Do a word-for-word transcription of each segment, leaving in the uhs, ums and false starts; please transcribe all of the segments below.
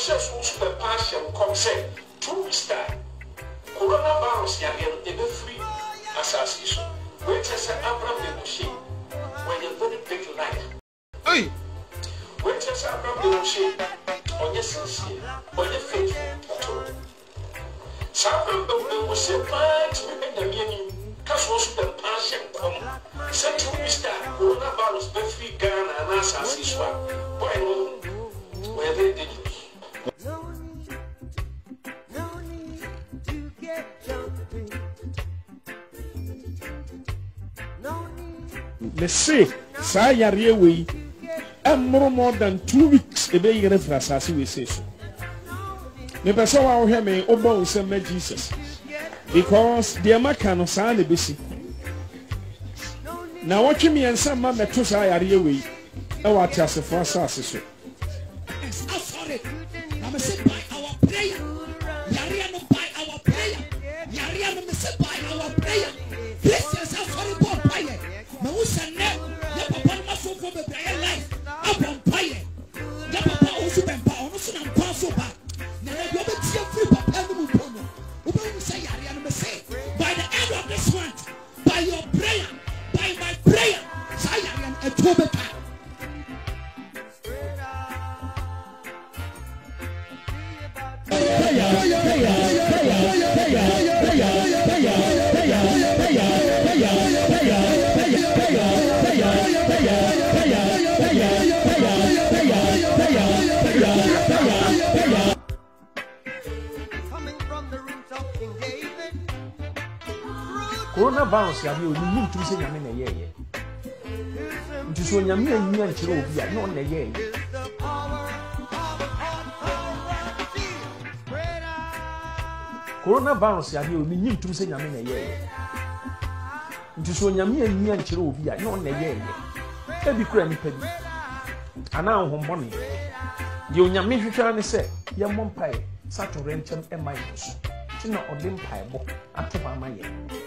just also the passion consent two star coronavirus yarian ebe free assassination. Wait a second, Abraham the machine when you're very big life. Hey! Wait a second, Abraham the machine on your sincere, on your faithful. Some of them will say, but we made the meaning. Because also the passion come. Send two star coronavirus be free Ghana and assassination. Boy, no, where they did it. They say, Sayari away, and more more than two weeks a day in as we say so. Never saw our heme obo send Jesus because the American sign the busy. Now, watching me and some man that took Sayari away, I watch us for us. Sorry, I'm a by our prayer. Yariano by our prayer. Yariano is by our prayer. Bless yourself for the poor prayer. Mausa ne, ya papa ma so for the prayer life. Abon prayer. Ya papa osu bempa, onu so na mpa so ba. Na na do be tie free papa no mu pono. Oba wu say yariano me say, by the end of this month, by your prayer, by my prayer, say yariano e to be pa. Coronavirus, you need to say, I'm in a year. It is when you're me and you and Chiro, not in a year. Coronavirus, you need to say, I'm in a year. It is when you're me and you and Chiro, not in a year. Every cranny penny. And now, home money. You and your mission trying to say, your mom pie, such a rentum and my house. She's not on them pie book after my year.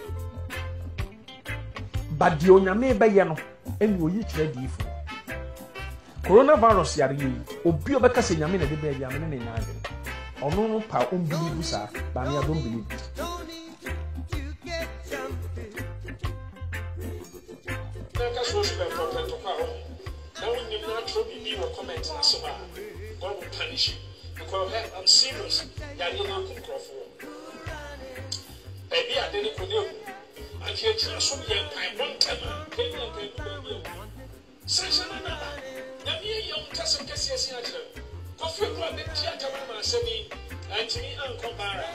But the onyame be yeno eni oyi kire di fu coronavirus yare yi obi obeka se nyame na de be ya me ne nyaade ono no pa on believe sa ba me don't believe na so so be problem to kwa ho na wonni na tro bi bi wo comment na so ba God will punish you because I'm serious yare na kunkrofo ebi ade ne ko ne I can't so be a one time. Session another. Yami young Tassan Cassius. Coffee club, the theatre, Semi, and to me, Uncle Barra.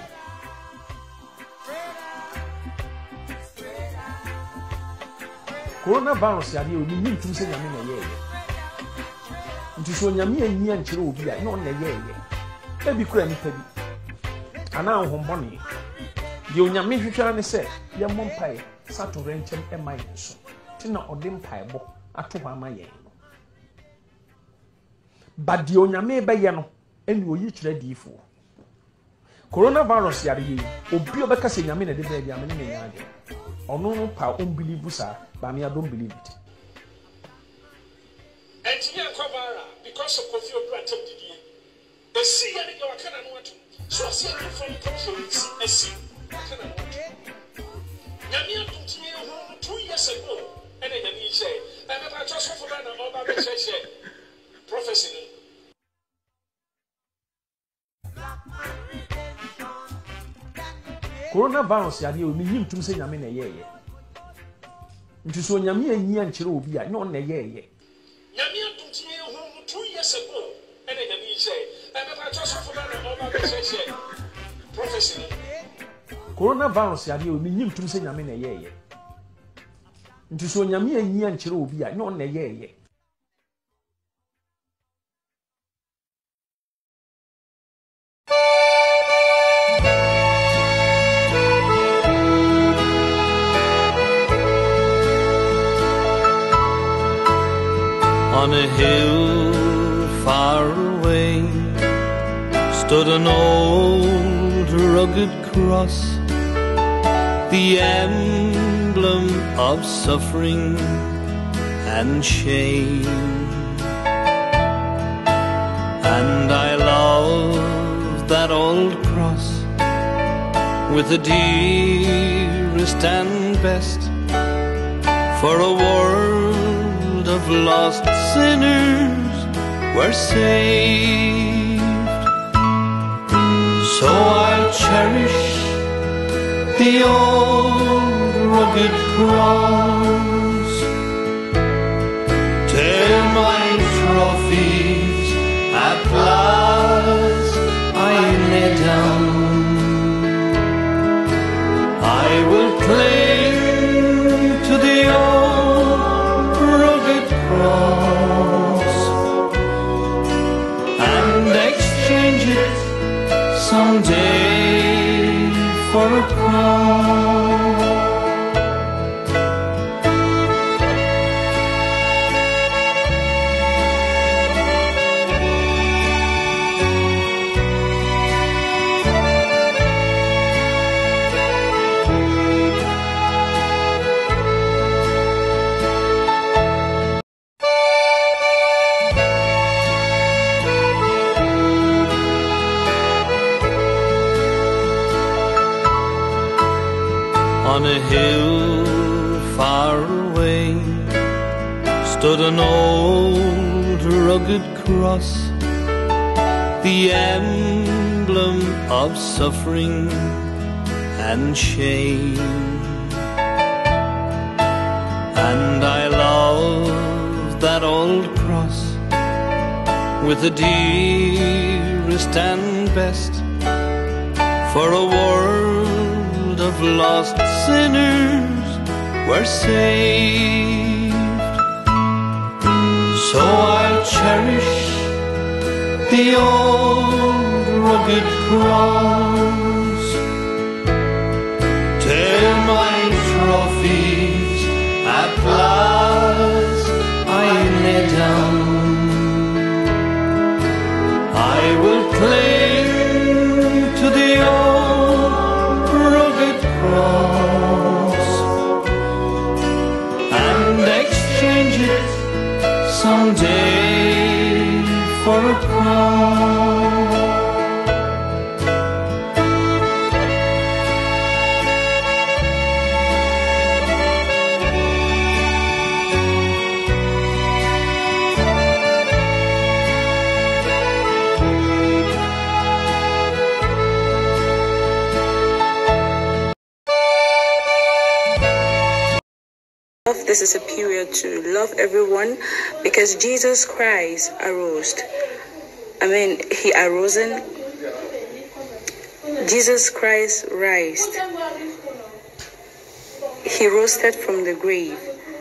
Coronavirus, you need to say, I'm in a year. It is when Yami and me and Chiro be not in a year. Every cranny penny. And now, home money. You nyame hwehware say your mom pie sat to rencham e my so tina odem pie bo ato ha ma ye but the onyame be ye no eni oyi kire difo coronavirus yare yi obi obeka se nyame na de be dia me ne nyaade ono no pa unbelieve sa ba me don't believe it engineer Kwabara because of coffee or attempt did the see ya you kana no ato so see you from conference e see Yami continue two years ago, and then Yami said, I'm about to suffer from an over the prophecy. Coronavirus, yadi, you need to say Yami a year. It is when Yami and Yan Chiro be not a year. Yami continue two years ago, and then Yami said, I'm about to suffer from an over the prophecy. Coronavirus, yadi, you need to say Yami a year. It is when Yami and Yan Chiro be not a year. On a hill far away stood an old rugged cross, the emblem of suffering and shame. And I love with the dearest and best, for a world of lost sinners were saved. So I'll cherish the old rugged cross, till my trophies at last I lay down. I will cling to the old rugged cross and exchange it someday for a crown. On a hill far away stood an old rugged cross, the emblem of suffering and shame. And I love that old cross with the dearest and best, for a world of lost sinners were saved. So I'll cherish the old rugged cross till my trophies at last I lay down. I will cling to the old rugged cross and exchange it someday for a crown. This is a period to love everyone, because Jesus Christ arose. I mean, he arose. Jesus Christ rised. He roasted from the grave.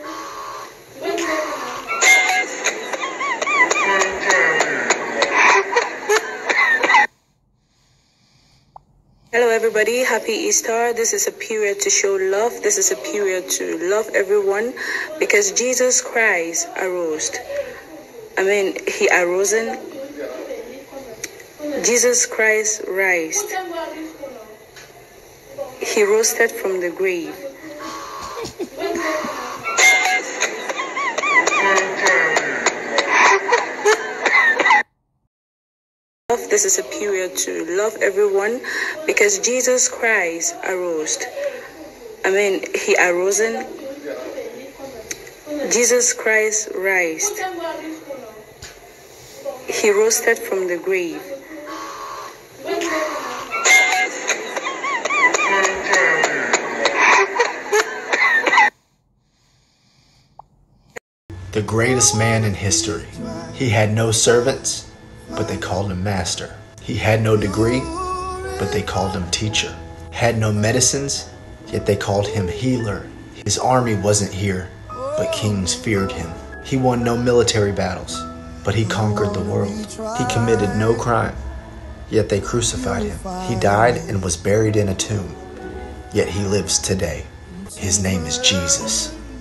Hello everybody, happy Easter. This is a period to show love. This is a period to love everyone, because Jesus Christ arose. I mean, he arose. Jesus Christ rised. He roasted from the grave. This is a period to love everyone, because Jesus Christ arose. I mean, he arose. Jesus Christ rised. He roasted from the grave. The greatest man in history. He had no servants, but they called him master. He had no degree, but they called him teacher. Had no medicines, yet they called him healer. His army wasn't here, but kings feared him. He won no military battles, but he conquered the world. He committed no crime, yet they crucified him. He died and was buried in a tomb, yet he lives today. His name is Jesus.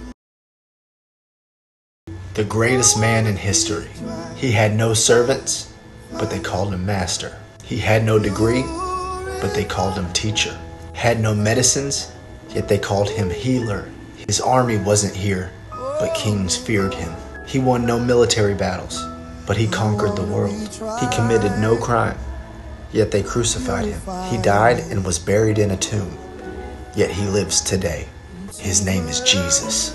The greatest man in history. He had no servants, but they called him master. He had no degree, but they called him teacher. Had no medicines, yet they called him healer. His army wasn't here, but kings feared him. He won no military battles, but he conquered the world. He committed no crime, yet they crucified him. He died and was buried in a tomb, yet he lives today. His name is Jesus.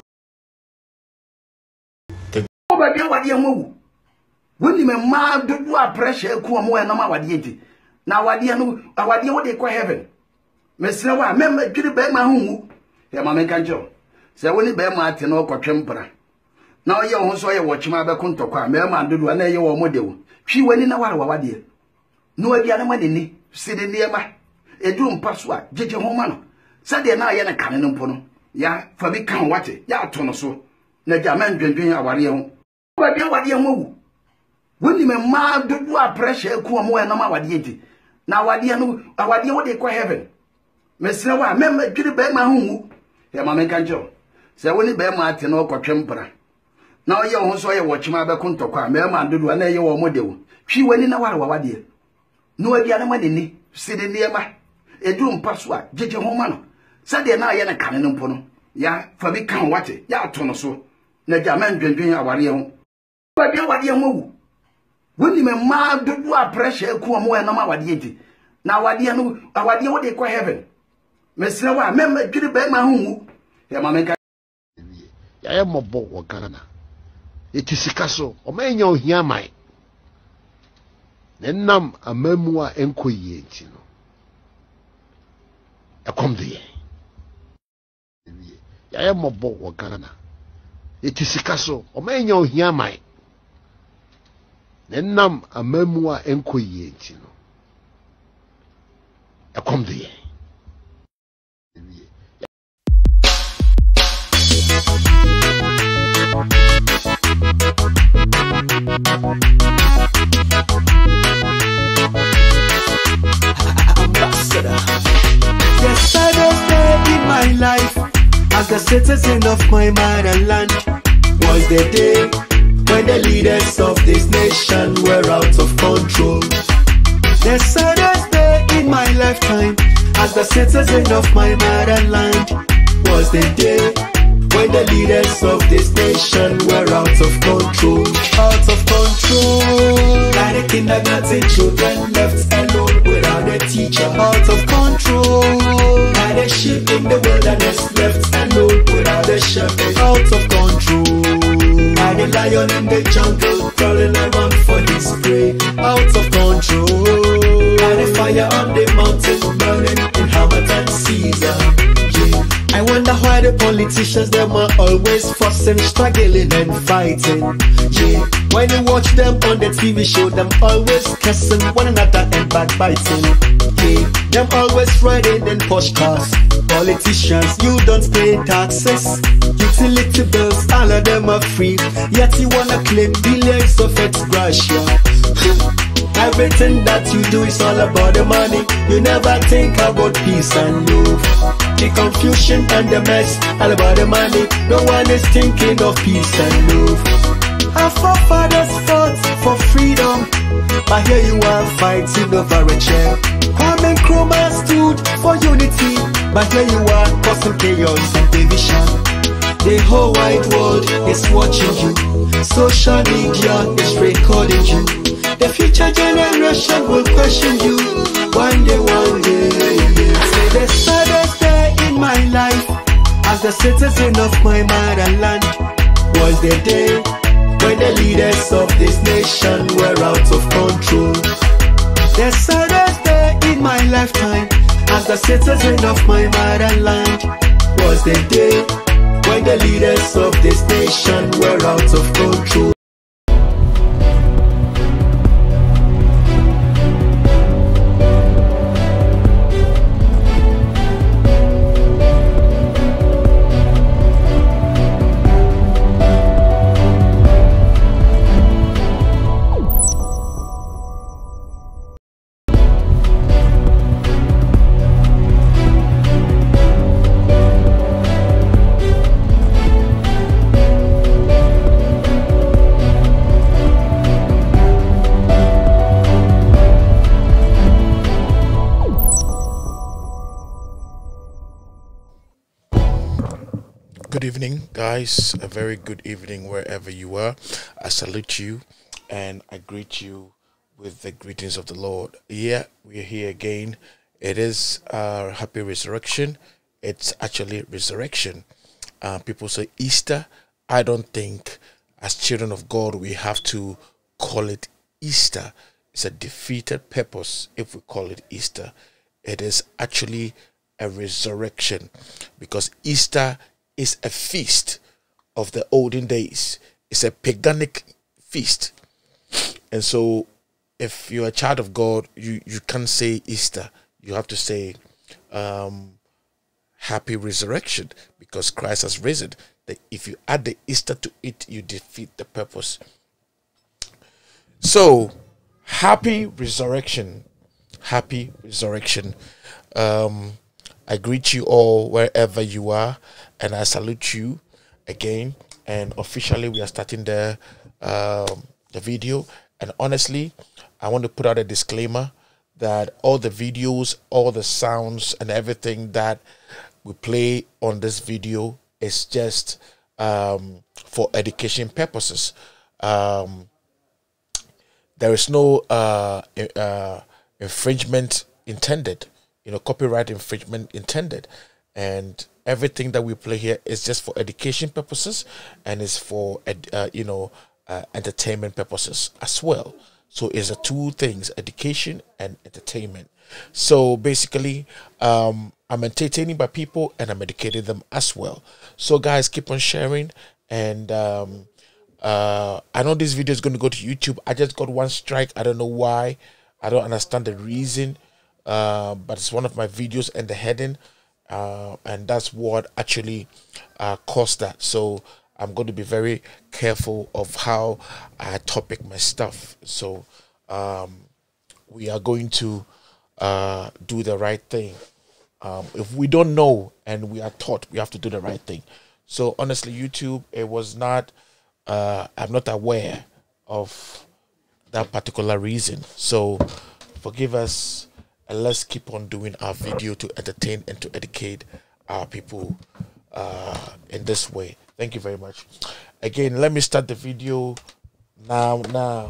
The when me ma do a pressure ku mo na ma wade enti na wade no wade wo de kwa heaven mesre wa me ma dwiri be ma hu ya ma me kanjo se woni be ma ate no kotwempra na oye ho so oye wo chima be kontokwa me ma dodo na ye wo mo de wo twi wani na ware wa wade no wade na ma ni sidi ne ma edu mpa so a jeje ho ma no se de na ye na kane no mpo no ya fa bi kan wate ya to no so na ja ma ndwendwen aware ho wade wade ho wu when me ma do a pressure ku mo na ma wade enti na wade no wade wo de kwa heaven mesre wa me ma dwiri be ma hu ya ma me kanjo se woni be ma ate no kotwempra na oye ho so oye wo chima be kontokwa me ma dodo na ye wo mo de wo twi wani na ware wa wade no wade na ma ni sidi ne ma edu mpa so a jeje ho ma no se de na ye na kane no mpo no ya fa bi kan wate ya to no so na ja ma ndwendwen aware ho wade wade ho wu when me ma do a pressure ku mo na ma wade enti na wade no wade wo de kwa heaven mesre wa me ma dwiri be ma hu ya ma me ka ya ye mobo wo Ghana etisika so o ma nya ohia mai nenam amamu a enkoyi enti no ekom de ya ye mobo wo Ghana etisika so o ma nya ohia mai nenam amamu a enkoyi enti no ekom de Yesterday's day in my life, as a citizen of my motherland, was the day when the leaders of this nation were out of control. The saddest day in my lifetime, as the citizen of my motherland, was the day when the leaders of this nation were out of control. Out of control. Like the kindergarten children left alone without a teacher. Out of control. Like the sheep in the wilderness left alone without a shepherd. Out of control. Like the lion in the jungle crawling around for his prey. Out of control. Like the fire on the mountain burning in Hamilton Caesar. Yeah. I wonder why the politicians them are always fussing, struggling and fighting. Yeah, when you watch them on the T V show, them always cussing one another and backbiting. Yeah, them always riding in posh cars. Politicians, you don't pay taxes. Utility bills, all of them are free. Yet you wanna claim billions of ex gratia. Everything that you do is all about the money. You never think about peace and love. The confusion and the mess, all about the money. No one is thinking of peace and love. Our forefathers fought for freedom, but here you are fighting over a chair. Kwame Nkrumah stood for unity, but here you are causing chaos and division. The whole wide world is watching you. Social media is recording you. The future generation will question you. One day, one day. Say the saddest day in my life, as a citizen of my motherland, was the day when the leaders of this nation were out of control. The saddest day in my lifetime, as a citizen of my motherland, was the day when the leaders of this nation were out of control. Good evening, guys. A very good evening wherever you are. I salute you and I greet you with the greetings of the Lord. Yeah, we're here again. It is our happy resurrection. It's actually resurrection. Uh, people say Easter. I don't think as children of God we have to call it Easter. It's a defeated purpose if we call it Easter. It is actually a resurrection, because Easter is a feast of the olden days. It's a paganic feast. And so if you're a child of God, you, you can't say Easter. You have to say um, happy resurrection, because Christ has risen. That if you add the Easter to it, you defeat the purpose. So, happy resurrection. Happy resurrection. Um, I greet you all wherever you are, and I salute you again. And officially, we are starting the um, the video. And honestly, I want to put out a disclaimer that all the videos, all the sounds, and everything that we play on this video is just um, for education purposes. Um, there is no uh, uh, infringement intended, you know, copyright infringement intended, and everything that we play here is just for education purposes, and is for ed, uh, you know uh, entertainment purposes as well. So it's a two things: education and entertainment. So basically, um, I'm entertaining by people and I'm educating them as well. So guys, keep on sharing. And um, uh, I know this video is going to go to YouTube. I just got one strike. I don't know why. I don't understand the reason. Uh, but it's one of my videos and the heading. Uh, and that's what actually uh, caused that. So I'm going to be very careful of how I topic my stuff. So um, we are going to uh, do the right thing. Um, if we don't know and we are taught, we have to do the right thing. So honestly, YouTube, it was not, uh, I'm not aware of that particular reason. So forgive us, and let's keep on doing our video to entertain and to educate our people uh, in this way. Thank you very much. Again, let me start the video now. Now.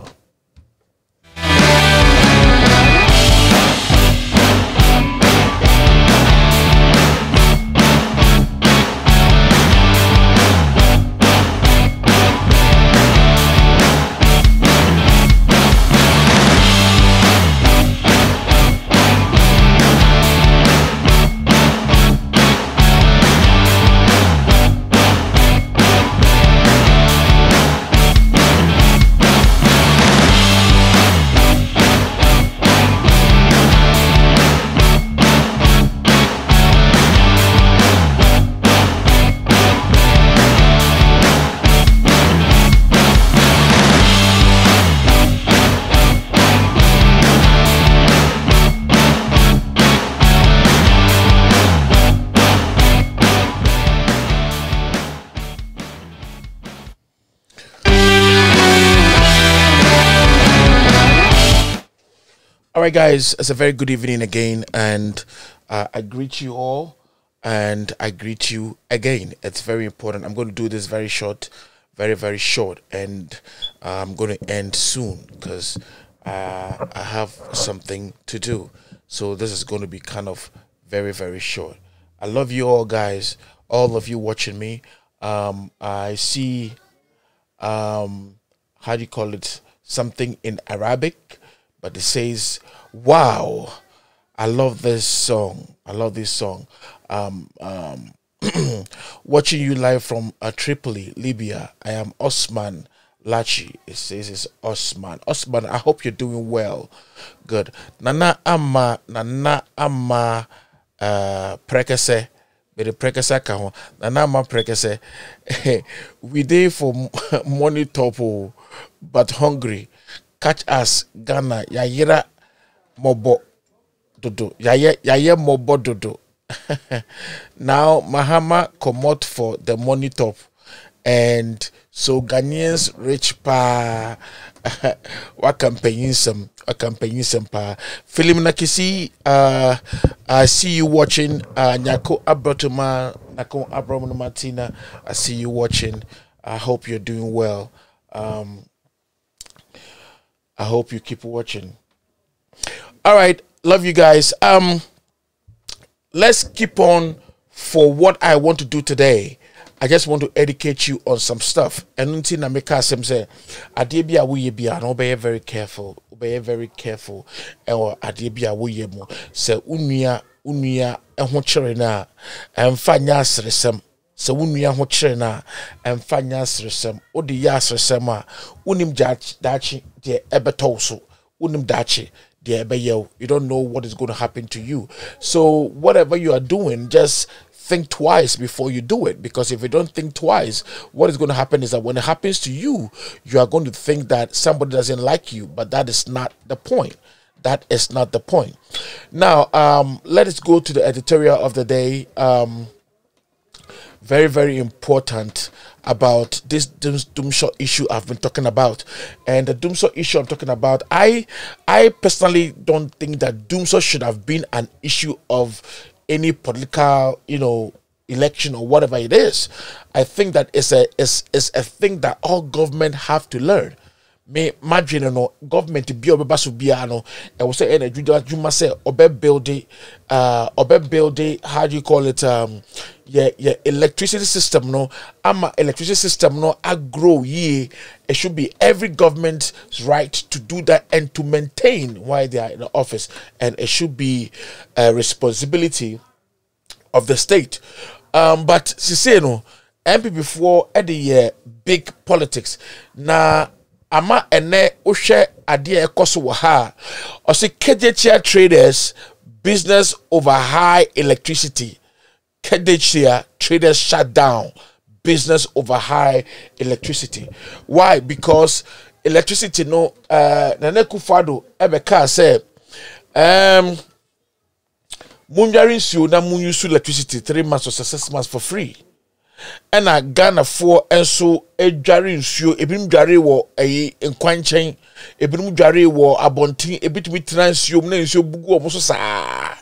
All right, guys, it's a very good evening again, and uh, I greet you all, and I greet you again. It's very important. I'm going to do this very short, very, very short, and uh, I'm going to end soon because uh, I have something to do. So this is going to be kind of very, very short. I love you all, guys, all of you watching me. Um, I see, um, how do you call it, something in Arabic, but it says, wow, I love this song. I love this song. Um, um, watching you live from uh, Tripoli, Libya. I am Osman Lachi. It says it's Osman. Osman, I hope you're doing well. Good. Nana ama, nana ama uh, prekese. But the prekese kaho. Nana ama prekese. We there for money topo, but hungry. Catch us, Ghana, Yayira Mobo Dodo. Yaye Yaye Mobo Dodo. Now Mahama come out for the money top. And so Ghanaians rich pa what campaign some a campaign some pa Film Nakisi uh I see you watching uh Nyako Abrotuma Nako Abromano Martina. I see you watching. I hope you're doing well. Um I hope you keep watching. All right, love you guys. Um, let's keep on for what I want to do today. I just want to educate you on some stuff. And until I make us say, Adebia we be and be very careful, be very careful. Or Adebia we mo say unia unia ehho chere na emfa nya asresem. Se unia ho chere na emfa nya asresem. Odi ya asresem a unim dachi de ebeto so unim dachi. You don't know what is going to happen to you. So whatever you are doing, just think twice before you do it. Because if you don't think twice, what is going to happen is that when it happens to you, you are going to think that somebody doesn't like you. But that is not the point. That is not the point. Now, um, let us go to the editorial of the day. Um, very, very important about this doomshot issue I've been talking about. And the doomshot issue I'm talking about, I I personally don't think that doomshot should have been an issue of any political, you know, election or whatever it is. I think that it's a it's, it's a thing that all government have to learn. Me imagine no government be obe so bia no e wo say na dwuma say obe build uh obe build how do you call it um yeah yeah electricity system no ama electricity system no a grow ye. It should be every government's right to do that and to maintain while they are in the office, and it should be a responsibility of the state. Um but she say no M P before at the uh, big politics na ama ene uhwe ade ekoso wo ha o se Kedechia traders business over high electricity. Kedechia traders shut down business over high electricity. Why? Because electricity no uh Nana Akufo-Addo ebeka say um munjarin su na mun use electricity three months or six months for free. And a Ghana for and so a jarring shoe, a bim jarry war a enquanchain, a bim jarry war a bonting, a bit with trans you name so bugu almost sa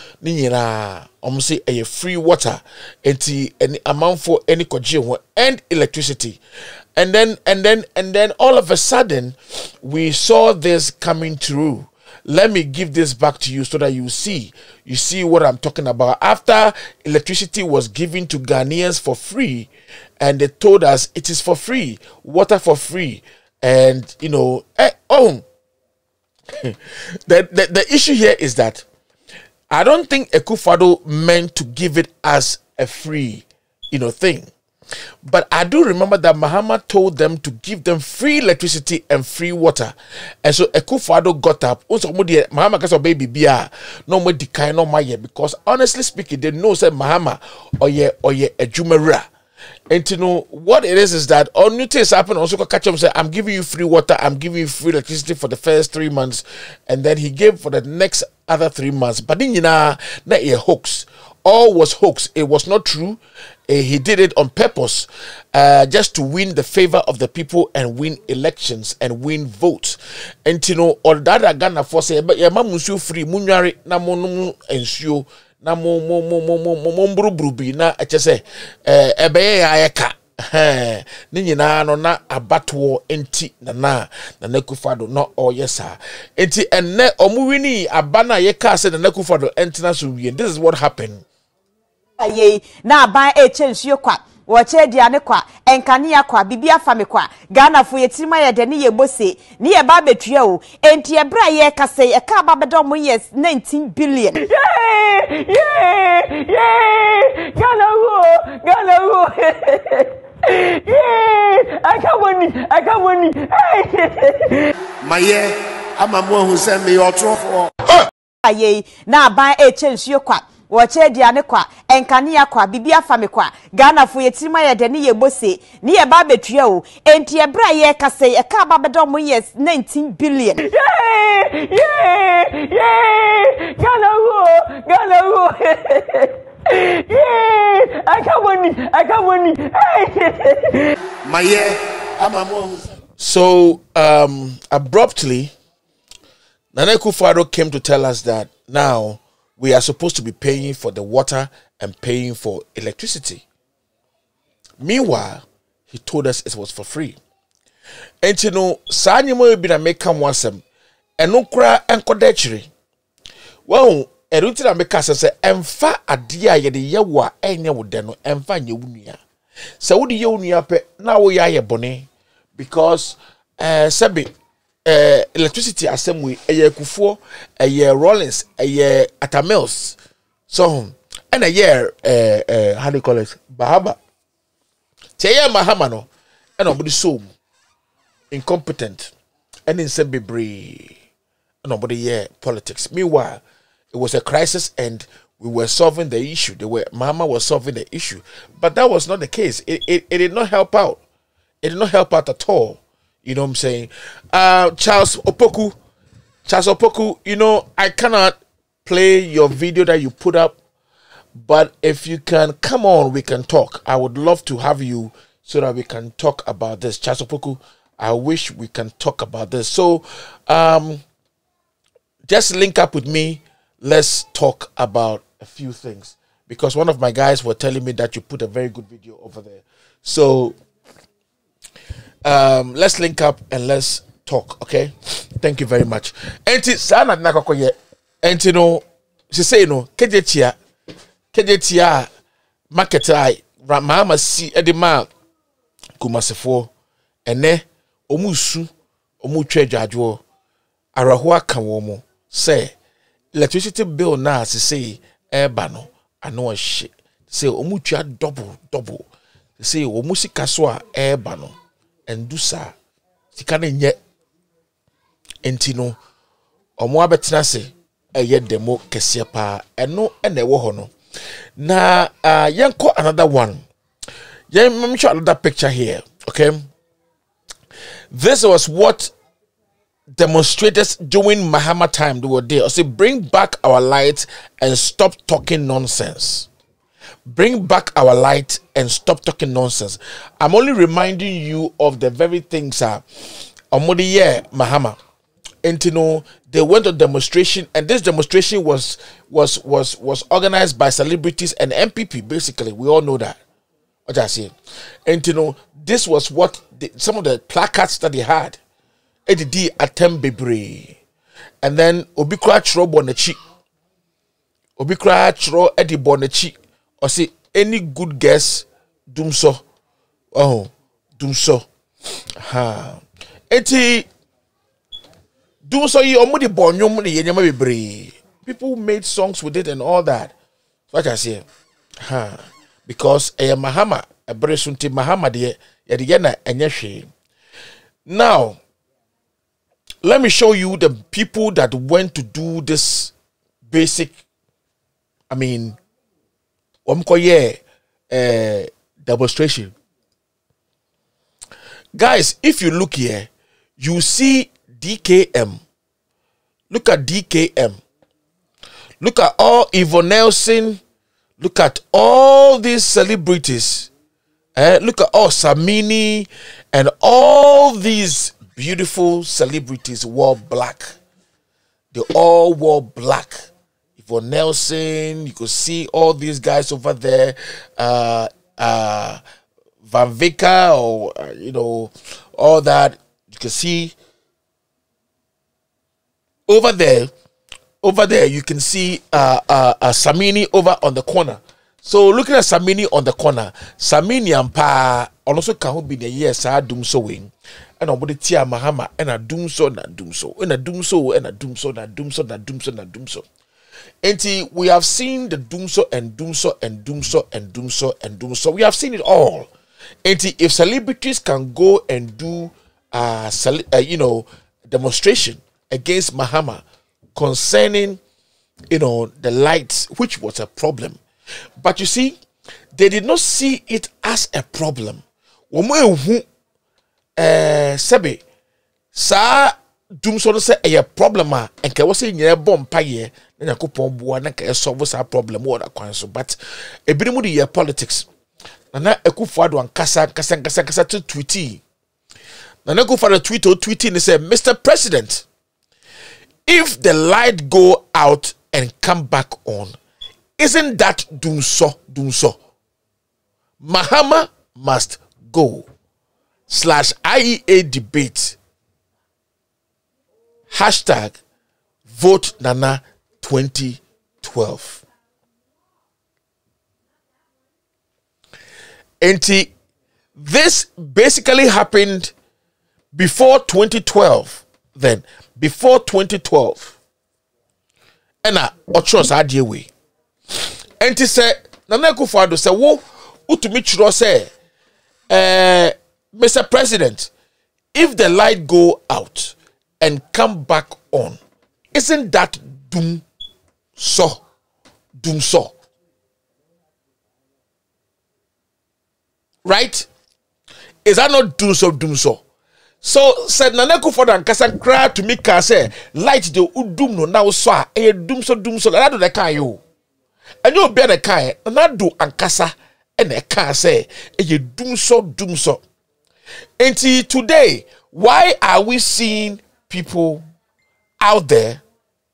Nina almost say a free water and any amount for any cogen and electricity. And then and then and then all of a sudden we saw this coming through. Let me give this back to you so that you see, you see what I'm talking about. After electricity was given to Ghanaians for free, and they told us it is for free, water for free, and you know, eh, oh, the, the the issue here is that I don't think Akufo-Addo meant to give it as a free, you know, thing. But I do remember that Mahama told them to give them free electricity and free water. And so Akufo-Addo got up. Mahama got a baby beer. No more decline, no more because honestly speaking, they know that Mahama or ye or ye a Jumera. And to know what it is is that all new things happen. Also, catch him say, I'm giving you free water, I'm giving you free electricity for the first three months, and then he gave for the next other three months. But then you know, not a hoax. All was hoax. It was not true. Uh, he did it on purpose, uh, just to win the favor of the people and win elections and win votes. And you know, all that Ghana for say, but yeah, mamusu free, munyari na mono ensure na mo mo mo mo mo mo mburu brubi na echese eh ebe ya ayeka. Eh, ni nyina no na abatwo enti na na na Akufo-Addo no oyesa enti enne omuwini abana yeka se na Akufo-Addo enti na so wie. This is what happened. Ye na ban e chensuo kwa wo che dia ne kwa enkania kwa bibia fame kwa Ghana fo yetirima ye de ne ye bose ne ye ba betua o enti e bra ye kase e ka ba bedom yes nineteen billion. Yeah yeah yeah Ghana wo Ghana wo yeah I can't win I can't win my yeah I'm a mo who send me your trophy. Ye na ban e chensuo kwa Wache diane kwa enkania kwa bibia fame kwa Ghana fo yetirima ye de ne ye bose ne ye ba betua o enti e bra ye kase e ka ba bedom yes nineteen billion. Yeah yeah yeah Ghana wo Ghana wo yeah I can't win I can't win my yeah I'm a mo. So um abruptly Nana Akufo-Addo came to tell us that now we are supposed to be paying for the water and paying for electricity. Meanwhile, he told us it was for free. enti no saa nyemo bi na meka mo asem eno kura enkoda chire wo eruti na meka sese emfa ade a ye de ye wo a enye wo de no emfa nye wunua se wo de ye wunua pe na wo ya ye bone because eh sebe eh electricity assembly eye kufuo eye Rollins eye Atamils so and a year eh eh how do you call it Bahaba teye Mahama no and nobody so incompetent and in some bebre nobody yeah politics. Meanwhile it was a crisis and we were solving the issue. They were Mahama was solving the issue, but that was not the case. It, it, it did not help out. It did not help out at all. You know what I'm saying? Uh, Charles Opoku, Charles Opoku, you know, I cannot play your video that you put up, but if you can come on, we can talk. I would love to have you so that we can talk about this. Charles Opoku, I wish we can talk about this. So, um, just link up with me. Let's talk about a few things, because one of my guys were telling me that you put a very good video over there. So, um, let's link up and let's talk, okay? Thank you very much. Enti sana nakokoye. Enti no, she say no, kejetia, kejetia, market I, Mahama si edema kumasefo, ene omusu, omu trejajo, arahua kanwomo, say, electricity bill na se say, ebano, ano shit, say omucha double, double, say omusi kaswa ebano. Endusa sikane nye entino omo abetena se eye demo kese pa eno ene wo ho no na uh, yenko another one yen me show another picture here, okay? This was what demonstrators during Mahama time they were there. I say bring back our light and stop talking nonsense. Bring back our light and stop talking nonsense. I'm only reminding you of the very things uh Omodi yeah Mahama. And you know, they went on demonstration, and this demonstration was was was was organized by celebrities and M P P. Basically, we all know that. What I say, and you know, this was what the, some of the placards that they had. Edi attempt bebre, and then Obikra chro bonechi. Obikra chro edi bonechi. Or say any good guess, doom so. Oh, doom so. Ha. Eti doom so you omudi bonyom ni yenyama bebre. People made songs with it and all that. What I say. Ha. Because a Mahama, a Bresunti Mahama de yadiana enyeshi. Now, let me show you the people that went to do this basic, I mean, uh, demonstration. Guys, if you look here, you see D K M. Look at D K M. Look at all Yvonne Nelson. Look at all these celebrities. Uh, look at all Samini and all these beautiful celebrities wore black. They all wore black. For Nelson, you could see all these guys over there, uh, uh, Van Vika, or uh, you know, all that. You can see over there, over there. You can see uh, uh, uh, Samini over on the corner. So looking at Samini on the corner, Samini and Pa also can be the yes, I doom so wing. And nobody tia Mahama and a doom so na doom so and a doom so and a doom so na doom so na doom so na doom so. And we have seen the doomso and doomso and doomso and doomso and doomso. We have seen it all. And if celebrities can go and do, uh, uh, you know, demonstration against Mahama concerning, you know, the lights, which was a problem. But you see, they did not see it as a problem. Womo eh sebe sa doomso no say a problem a enka wo say nyere bom paye na yakopon bua na ka solve sa problem wo da kwan so, but ebinim de politics na na Akufo-Addo ankasa kasa kasa kasa to tweet na na Akufo-Addo tweet or tweeting say, Mister President, if the light go out and come back on, isn't that doomso doomso? Mahama must go. slash I E A debate hashtag vote Nana twenty twelve. And this basically happened before twenty twelve. Then, before twenty twelve. And I chose idea way. And he said, Nana Akufo-Addo said, wo, utumi chiro say, uh, Mister President, if the light go out and come back on, isn't that doom so? Doom so. Right? Is that not doom so, doom so? So said Nana Akufo-Addo and Kasa cry to me can say light the udum no now so e doom so doom so that do the kan yo. And you be the kan na do and Kasa and e can say e doom so doom so. Until today, why are we seeing people out there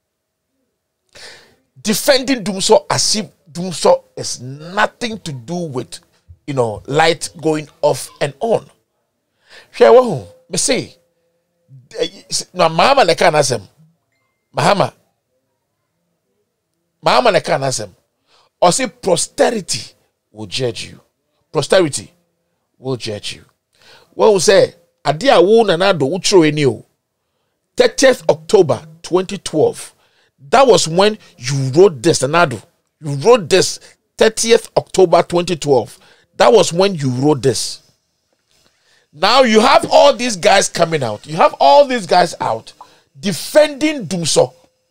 defending Doomso as if Doomso is nothing to do with, you know, light going off and on? Share what me say. No, Mahama ne can asem. Mahama. Mahama ne can asem. Or say posterity will judge you. Posterity will judge you. What we say? Adia wo nana do utro eni o. thirtieth October twenty twelve. That was when you wrote this, Nanado. You wrote this thirtieth October twenty twelve. That was when you wrote this. Now you have all these guys coming out. You have all these guys out defending Doomso.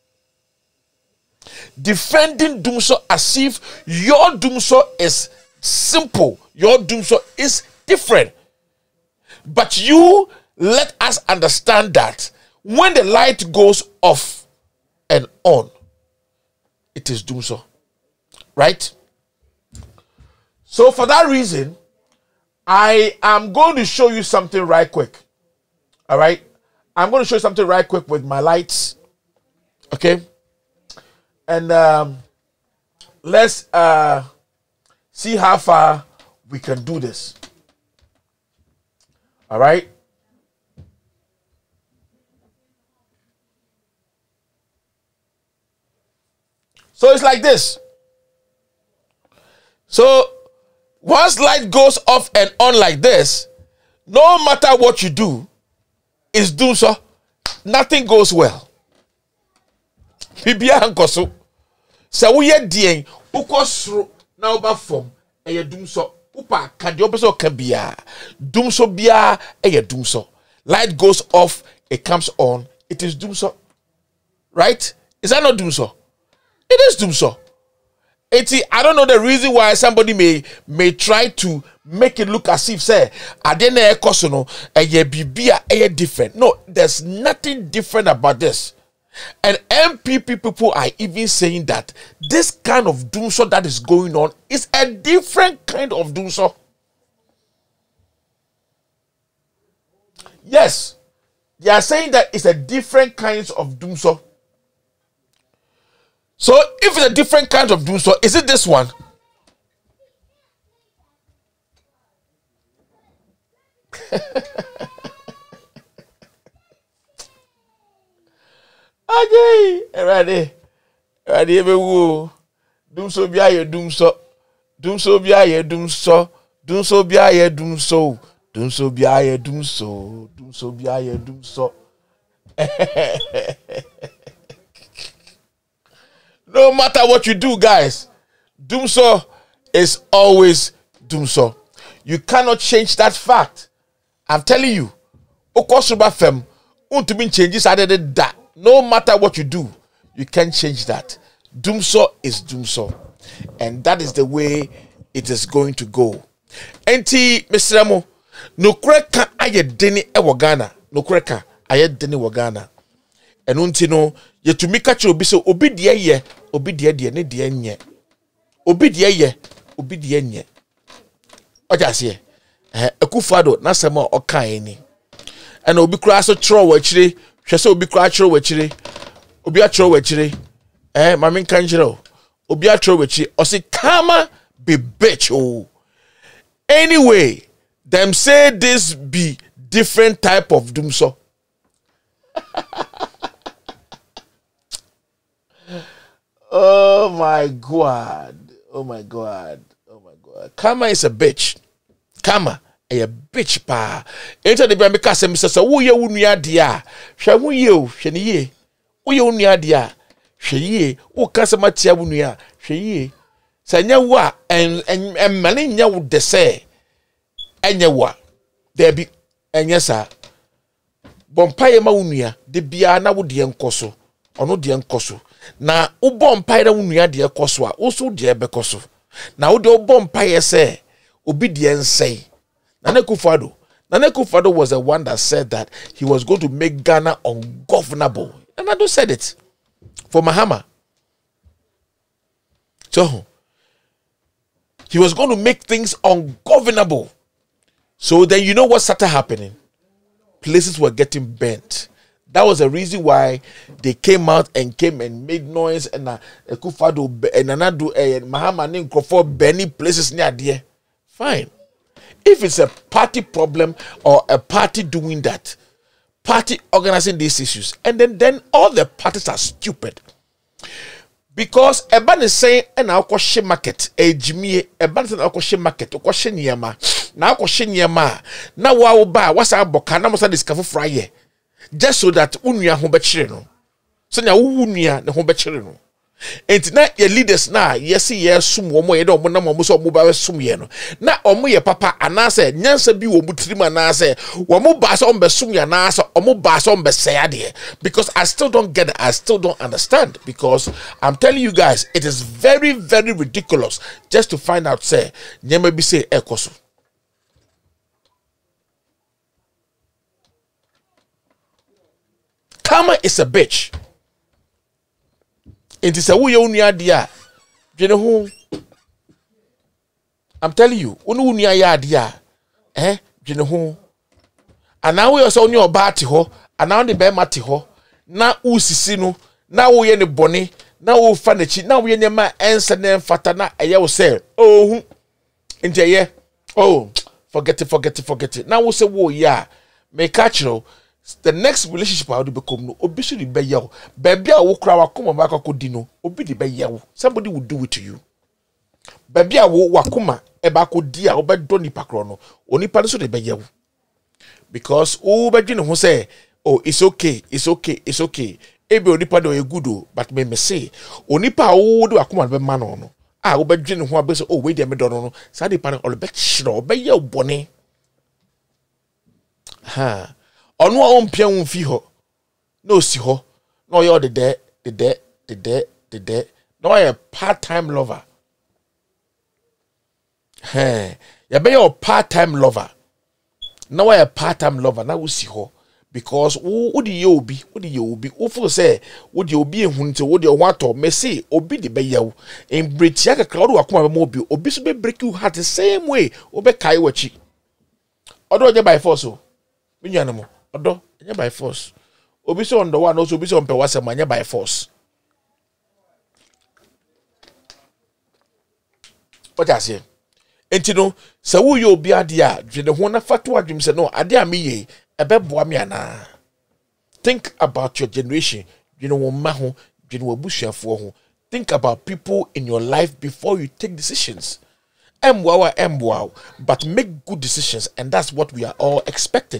Defending Doomso as if your Doomso is simple. Your Doomso is different. But you let us understand that when the light goes off and on, it is Doomso. Right? So for that reason, I am going to show you something right quick. All right? I'm going to show you something right quick with my lights. Okay? And um, let's uh, see how far we can do this. All right? So it's like this. So once light goes off and on like this, no matter what you do, it's doom so. Nothing goes well. Bibia hankoso. Sa wo ye dien, ukosro na oba form, eye doom so. Upa kadi obeso kabia. Doom so bia eye doom so. Light goes off, it comes on, it is doom so. Right? Is that not doom so? It is doom so. I don't know the reason why somebody may may try to make it look as if say I didn't know a be different. No, there's nothing different about this. And M P P people are even saying that this kind of doomso that is going on is a different kind of doomso. Yes, they are saying that it's a different kinds of doomso. So if it's a different kind of doomso, is it this one? Okay, ready, ready, everyone. Doomso be a doomso, doomso be a doomso, doomso be a doomso, doomso be a doomso, doomso be a doomso. No matter what you do, guys, doomso is always doomso. You cannot change that fact. I'm telling you, Okosuba fem, untumi changes added that. No matter what you do, you can't change that. Doomso is doomso. And that is the way it is going to go. Enti, Mister Amo, no kreka aye deni e wagana. No kreka aye deni wagana. And unti no, ye to mika cho obi so obi die ye, obi die die ne die nye. Obi die ye, obi die nye. Oja se eh Akufo-Addo na sema oka eni. And obi kura so tro wa chire. Hwese obi kura chiro wachire obi achiro wachire eh mama nkanjiro obi achiro wachire o say kama be bitch oh. Anyway, them say this be different type of doom so. Oh my God. Oh my God. Oh my God. Karma is a bitch. Karma a bitch pa. Enter the brand because Mister So wo ye wo nua dia. Hwe wo ye o, hwe ne ye. Wo ye wo nua dia. Hwe ye. Wo kasa matia wo nua. Hwe ye. Sa nya wo a en en mane nya wo de se. Enya wo. There be enya sa. Bompaye ma wo nua de bia na wo de enkoso. Ono de enkoso. Na wo bompaye na wo nua de ekoso a, wo so de ebekoso. Na wo de wo bompaye se obi de ensei. Nana Akufo-Addo. Nana Akufo-Addo was the one that said that he was going to make Ghana ungovernable. And Addo said it for Mahama. So he was going to make things ungovernable. So then you know what started happening? Places were getting bent. That was the reason why they came out and came and made noise and uh, Akufo-Addo and Nana and Mahama and Nkrofo Benny places near there. Fine. If it's a party problem or a party doing that, party organizing these issues, and then, then all the parties are stupid. Because Eban is saying, and I'll call she market, a Jimmy, Eban is I'll call she market, or question Yama, now question Yama, now I will buy what's our book, and I must discover Friday, just so that Unia Hombachino. So now Unia the Hombachino. And now your leaders now, yes, yes, some more, you don't want to move mobile sum yeno. Now, omo ye papa, and I say, Nancy be Wobutrima, and I say, Wamu Bass on Besumia, and I say, Omo Bass on Besayadi. Because I still don't get it, I still don't understand. Because I'm telling you guys, it is very, very ridiculous just to find out, say, Nyeme be say, Ekosu. Karma is a bitch. It is a way you near dia. You know who? I'm telling you, unu near ya dia. Eh? You know who? And now we also on your party ho, and now the bear mati ho. Na usisi no, na we ye ne boni, na we fanichi, na we ye ma ensa ne fatana eye wo say. Oh, nje ye. Oh, forget it, forget it, forget it. Now we say wo ya. Me catch you. The next relationship I will become no obi should be yaw. Baby a wo kra wa koma ba akodi no obi de be yaw. Somebody will do it to you. Baby a wo wakoma e ba akodi a obedo nipa kro no onipa no so de be yaw. Because o be dwene ho say oh it's okay, it's okay, it's okay. Ebe onipa do e good o but me me say onipa wo do akoma be ma no no. Ah wo be dwene ho abe say oh we de me do no no. Sa de pa no be chiro be yaw bone. Ha. Onu a ompia wonfi ho no si ho no you the there the there the there the there no a part-time lover. Hey, you be your part-time lover. Now a part-time lover na wo si ho because wo di ye obi wo di ye obi wo fo say wo di obi ehunte wo di owato me say obi di be yawo in bretia ka crowd wakoma be obi obi so be break you heart the same way wo be kai wachi odo je by force o minyan mo odo nya by force obi so on the one also obi so on pe wasem anya by force. What I say enti no se wo ye obi ade a dwene ho na fato adwem se no ade a me ye ebe boa me ana. Think about your generation, dwene wo ma ho, dwene wo busuafo ho. Think about people in your life before you take decisions. Emwawa emwaw, but make good decisions, and that's what we are all expecting.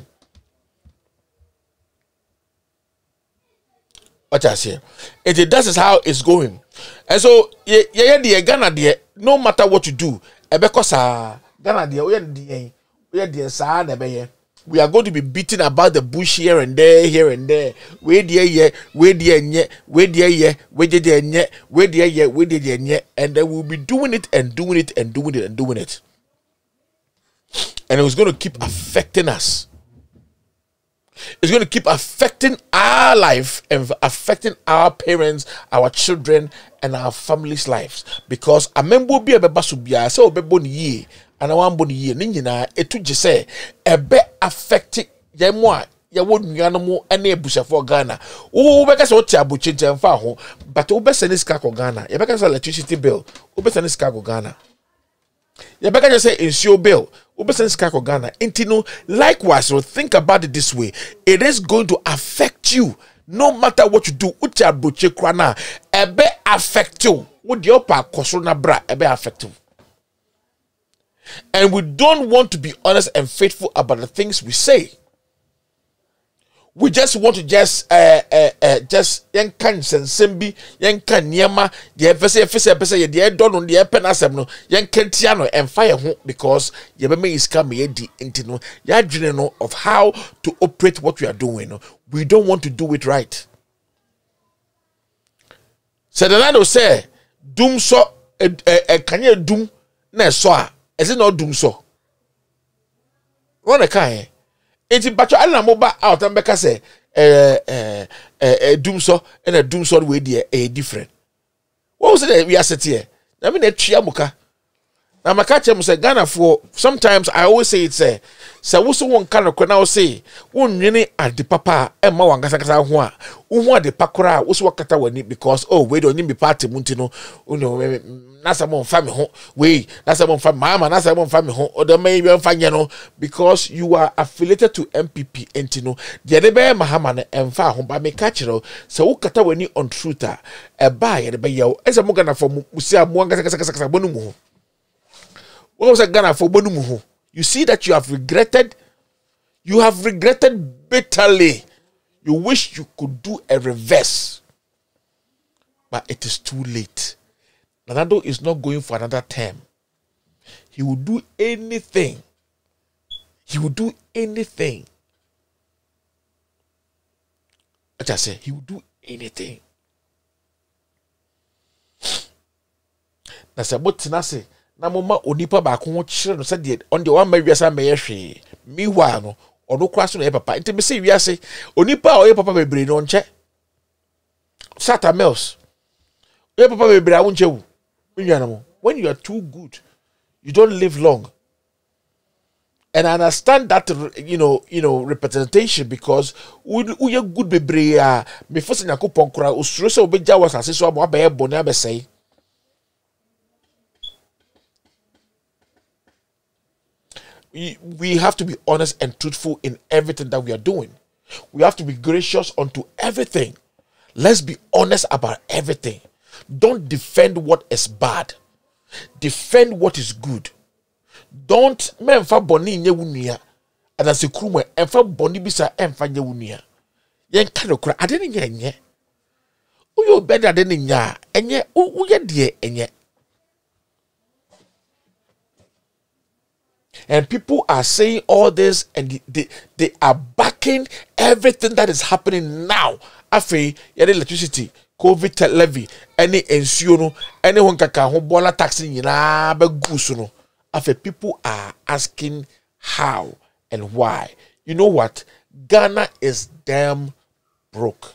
What I say, it that is how it's going, and so yeah, yeah, yeah, Ghana there. No matter what you do, because uh, Ghana there, we are the we are the side we are going to be beating about the bush here and there, here and there. Where there, yeah, where there, yeah, where there, yeah, where there, yeah, where there, yeah, where there, yeah, and then we'll be doing it and doing it and doing it and doing it, and it was going to keep affecting us. It's going to keep affecting our life and affecting our parents, our children, and our families' lives. Because I remember be a bebasubia, so beboni ye, and I want boni ye, nina, etu jese, a be affecting yamwa, ya wouldn't yanomo, and a busha for Ghana. Oh, because what tabu change and faho, but Uber Seniscaco Ghana, a because electricity bill, Uber Seniscaco Ghana. Ya beka just say insure bill, Obesen sika ko Ghana. Intino, likewise, so think about it this way. It is going to affect you. No matter what you do, ucha broche krana, ebe affect you. What the upper kosona bra, ebe affect you. And we don't want to be honest and faithful about the things we say. We just want to just uh uh, uh just yen kan sensembi yen kan niema the efese efese efese ye de don on the penasem no yen kan tia no and fire ho because ye be me is come ye di intino ya dwene no of how to operate what we are doing. No? We don't want to do it right. Sedanado say doom so e e kanye doom na so a is it not doom so? What a kind Enti bacho ala moba out and beka say eh eh eh doom so and a doom so we dey eh different. What was it we are set here? I mean a tria muka. Na maka chem say Ghana for sometimes I always say it's a say wo so won kan ko na wo say won nwene ade papa e ma wangasa kasa ho a wo ho ade pakora wo so wakata wani because oh we don't be party munti no no na some family ho we na some family mama na some family ho o de may be mfanye no because you are affiliated to M P P enti no de de be mahama na emfa ho ba me ka kire say wo kata wani on truth a e ba ye de be ye e say mo Ghana for musia mo wangasa kasa kasa bonu mu. What was a Ghana for Bonumuhu? You see that you have regretted. You have regretted bitterly. You wish you could do a reverse. But it is too late. Nanado is not going for another term. He will do anything. He will do anything. I just say he will do anything. That's about Tinase. Na mama onipa ba ko chire no se de on de one mawiasa meyehwe miwa no odo kwa so no e papa enti me se wiase onipa o ye papa bebre no nche sata mels ye papa bebre a wonche wu nyanamo when you are too good you don't live long. And I understand that, you know, you know, representation because we we are good bebre a me fose nyakopon kura osuro se obeja wasase so abo abaye bone abesei. We have to be honest and truthful in everything that we are doing. We have to be gracious unto everything. Let's be honest about everything. Don't defend what is bad. Defend what is good. Don't memfa boni nye wunia. And as a crew, emfa boni bisa emfa nye wunia. Yen kano kura adeni nye nye. Uyo bedi adeni nya enye uye die enye. And people are saying all this and they, they are backing everything that is happening now. Afe, yade electricity, COVID levy, any ensuno, anyone kaka bola taxi yina be gusuno. Afe, people are asking how and why. You know what? Ghana is damn broke.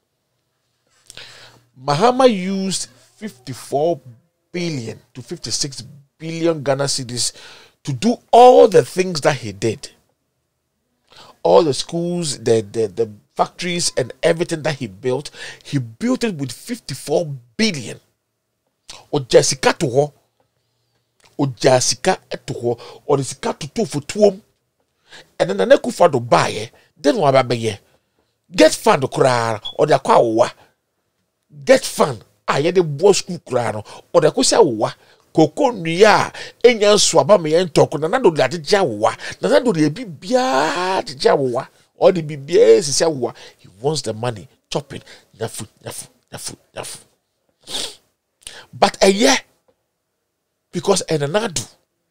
Mahama used fifty-four billion to fifty-six billion Ghana cedis to do all the things that he did. All the schools, the, the, the factories and everything that he built, he built it with fifty-four billion. O Jessica to ho, o Jessica to ho, or the sika to two for two. And then the neku for to buy, then wa baby. Get fund to kra or the kwa get fund. Ah, ye the boss school kra or the kusa wa. Koko nuya enya swaba me entoko na nado de jawa na nado de bibia de jawa or the bibia sisia wa. He wants the money chopping nafu nafu nafu nafu. But a year because enanadu.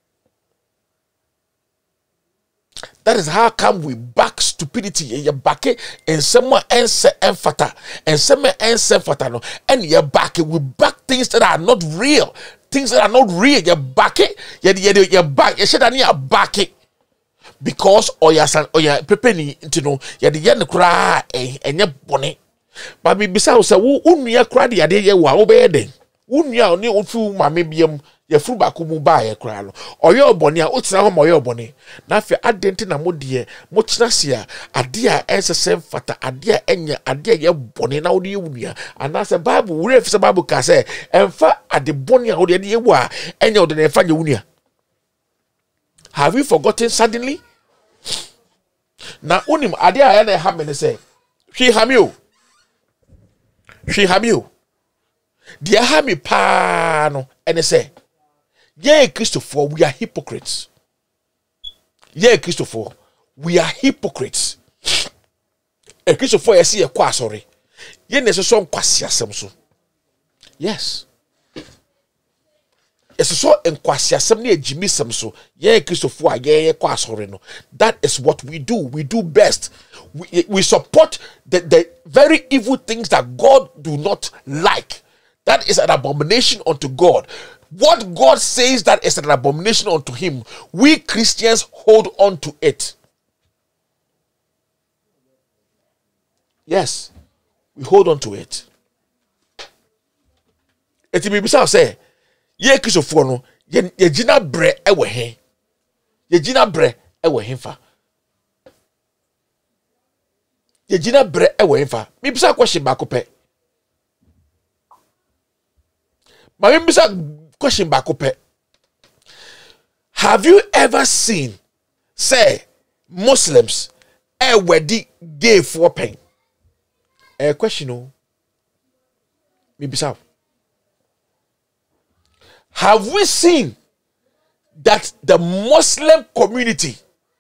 That is how come we back stupidity. You back it and someone else enfata and someone else enfata no and you back it. We back things that are not real. Things that are not real, you back it, you you you back, you should have back it because or your son or your preparing to know you the young cry and your bonnet. But me besides, who unya cry the idea you are obeying. Unya only on fool, my maybe your fruit back who buy a crown or your bonnet, what's now my your bonnet. Now, if you're adding a modia, much nasia, a dear as a same fata, a dear enya, a dear your bonnet now the unia, and that's a Bible, where if the Bible can say, and fa at the bonnet or the idea, and you're the Fanya unia. Have you forgotten suddenly? Now, unim adia ayana hamene say, she hamio, she hamio. Dear hami pano, and they say, yeah, Christopher, we are hypocrites. Yeah, Christopher, we are hypocrites. A Christopher, I see a qua sorry. Yen is a song quasia samso. Yes. It's so in quasia some near Jimmy Samso. Yeah, Christopher, yeah, qua sorry no. That is what we do. We do best. We, we support the, the very evil things that God do not like. That is an abomination unto God. What God says that is an abomination unto him, we Christians hold on to it. Yes, we hold on to it. Eti bi bisa say, ye Christopher no, ye ye gina bre ewe hen. Ye gina bre ewe hen fa. Ye gina bre ewe hen fa. Mi bisa question back up. Ma mi bisa question back up. Have you ever seen, say, Muslims ewe di gay for pain? A question, no. Me bisa. Have we seen that the Muslim community?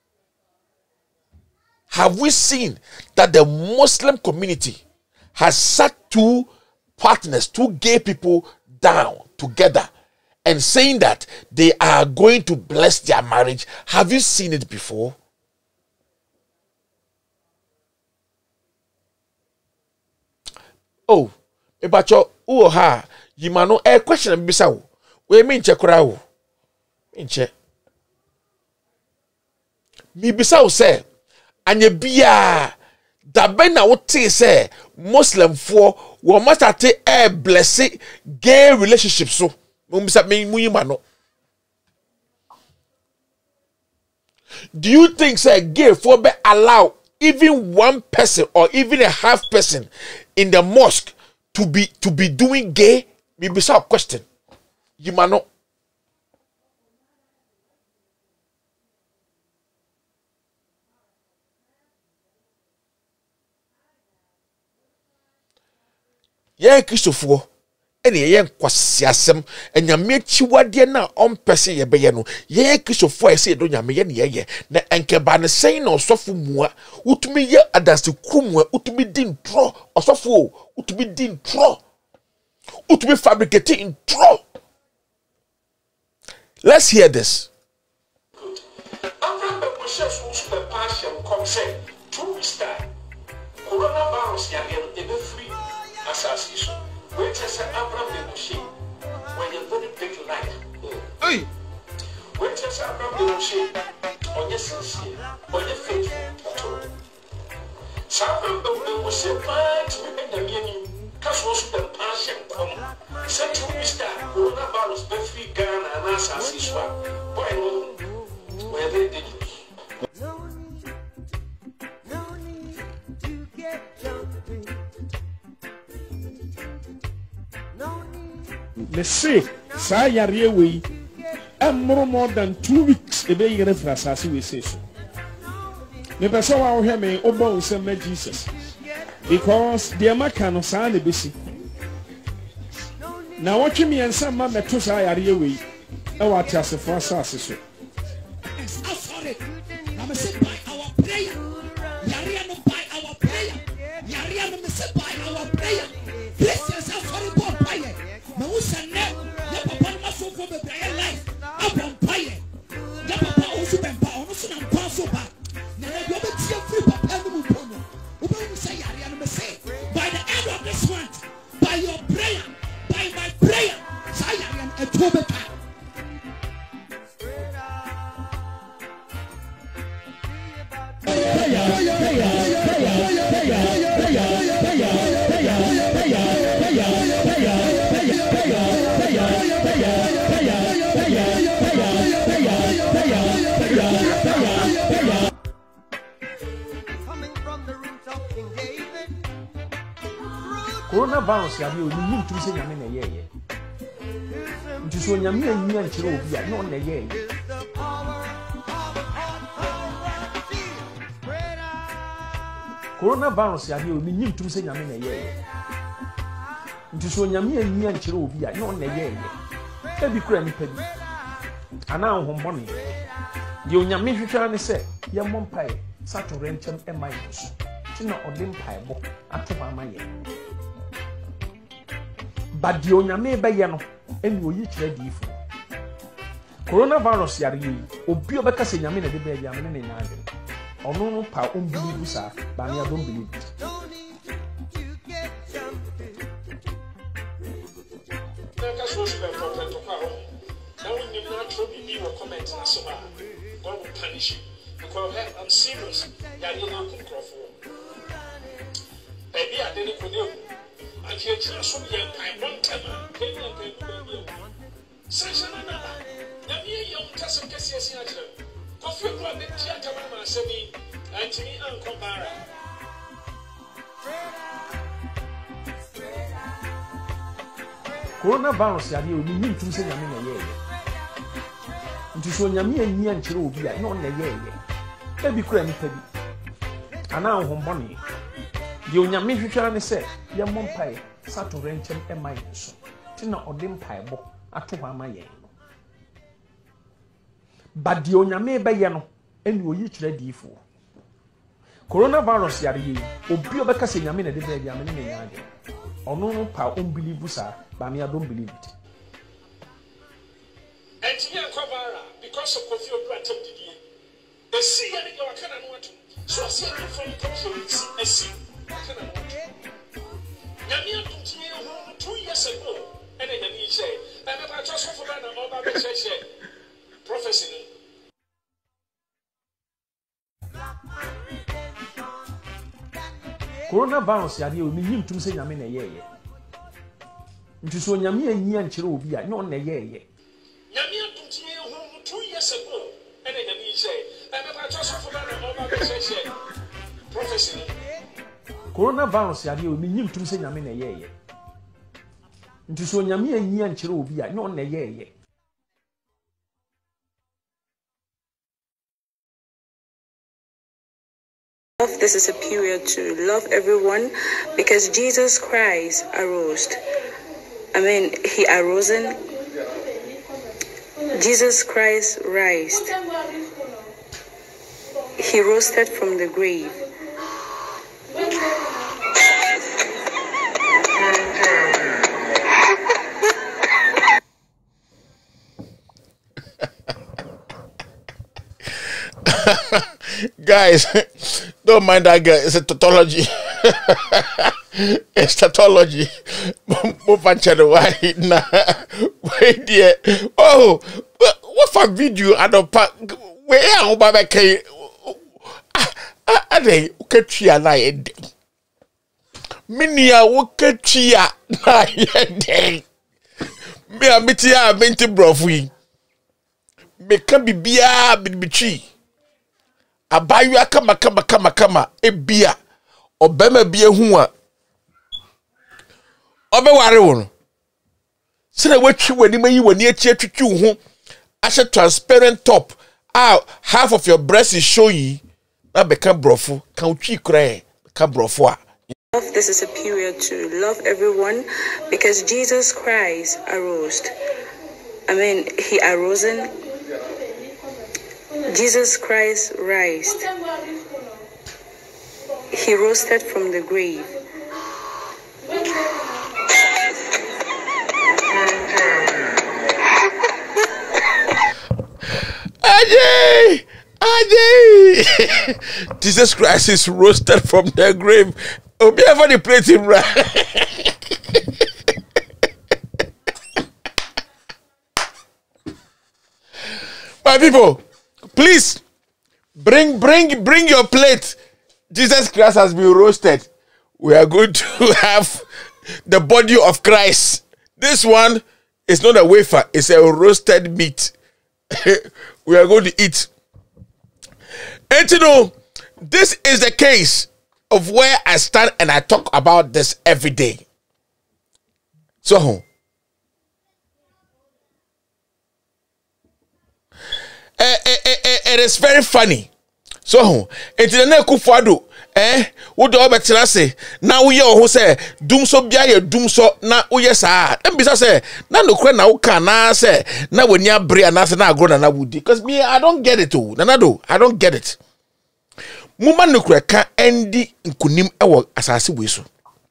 Have we seen that the Muslim community has sat two partners, two gay people down together and saying that they are going to bless their marriage? Have you seen it before? Oh, ebacho uo ha yimano a question bisa wo. We mean che kura wo. Inche. Mi bisa wo say anye bia da ben na wo te say Muslim for wo must ate e bless gay relationship so. Mo bisa me mu yimano. Do you think say gay for be allow even one person or even a half person in the mosque to be to be doing gay? Me bisa question. You man know. Yeah, Christopher. Any yen kwasiasem enya mechiwade na ompese ye beye no ye Christopher e se do nya me ye ne ye na enkeba ne sen na osofo mua utumi ye adase kumua utumi din tro osofo utumi din tro utumi fabricate in tro. Let's hear this. Coronavirus yagel ebe free assassination. Wait a second, Abraham de Moshe, when you're very big light. Hey! Wait a second, Abraham de Moshe, on your sincere, on your faithful. Sabram de Moshe, fight women the meaning, casuals the passion come. Send to Mister Coronavirus, the free Ghana and assassination. Boy, where they did it. Me say, sa yare we am more than two weeks a day reference as we say so. Me person wa hear me obo usem na Jesus. Because the American sa na besi. Na watch me and some man to sa yare we e wa tiase for asase so. Sorry. Na me say by our prayer. Yare no by our prayer. Yare no me say by our prayer. Christians are sorry for prayer. Ma usa ne ya papa ma so for be prayer life abon paye ya papa o su bempa o so na mpa so ba na ya do be tie free papa no mu pono o be mu say yare no me say by the end of this month by your prayer by my prayer say yare no e to be ka Coronavirus ya bi oni nim tu se nyame na yeye. Nti so nyame anyi ankyere obi a no na yeye. coronavirus ya o minyim tum se nyame na ye nti so nyame anyi ankyere obi a no na ye ye e bi kura nipa bi ana ahombone ye onyame hwehwa ne se ye mompai sato rentem e mai so ti na ode mpai bo ato ba ma ye badi onyame be ye no eni oyi kire difo coronavirus yare yi obi obeka se nyame na de be ya me ne nya ade ono no pa unbelieve sa ba me don't believe it. God will punish you because I'm serious. Baby, I didn't know. And here, just some young I one time. Session another. The mere young cousin Cassia. Coffee club in theatre, Mama Semi, and to me, Uncle Barra. Coronavirus ya ni onim tum se nyame na ye ye nti so nyame anyi ankyere obi a no na ye ye e bi kura nipa bi ana ahombone de onyame hwehwa ne se ye mompai sato renchem e mai so ti na ode mpai bo ato ba ma ye ba de onyame be ye no eni oyi kire difo coronavirus ya ye obi obeka se nyame na de be ya me ne nya ade ono no pa unbelieve sa ba me I don't believe it. And here cover because of coffee or bratom did you? The sea and your cannon water. So I see you from the a sea. Cannon water. Yamia took me home two years ago, and then he said, I'm about just for that about the church prophecy. Coronavirus ya ni o minyim tum se nyame na ye ye nti so nyame anyi ankyere obi a no na ye ye nyame atuntie ho two years ago and then he said I'm about just for that about the church prophecy. Coronavirus ya ni o minyim tum se nyame na ye ye nti so nyame anyi ankyere obi a no na ye ye This is a period to love everyone because Jesus Christ arose. I mean, he arose in Jesus Christ rised. He roasted from the grave. Guys, don't mind that guy. It's a tautology. It's tautology. Wait there. Oh, what for video? I don't pack. Where are Obama? Ah, they okay. Chia na yende. Minia okay. Chia na yende. Me a mitia a minti brofui. Me can be bia bibichi. Abayu akama kama kama kama ebia obema bia hu a obe ware wo sina watwi wani mayi wani achi atwitwi hu ashe transparent top ah half of your breast is showing na beka brofo kan utwi kra ka brofo a. This is a period to love everyone because Jesus Christ arose. I mean, he arose in Jesus Christ rised. He roasted from the grave. Ajay! Ajay! Jesus Christ is roasted from the grave. Obi ever the plate him right. My people, please bring bring bring your plate. Jesus Christ has been roasted. We are going to have the body of Christ. This one is not a wafer, it's a roasted meat. We are going to eat. And you know, this is the case of where I stand and I talk about this every day. So Uh, uh, uh, uh, it is very funny. So, into the Kufuado, eh wo do obetra se na wo ye oho se dum so bia ye dum so na wo ye saa em bisa se na nokre na wo ka na se na wani abre na se na agro na na wudi because me I don't get it oh na na do I don't get it muma nokre ka endi nkunim ewo asase we so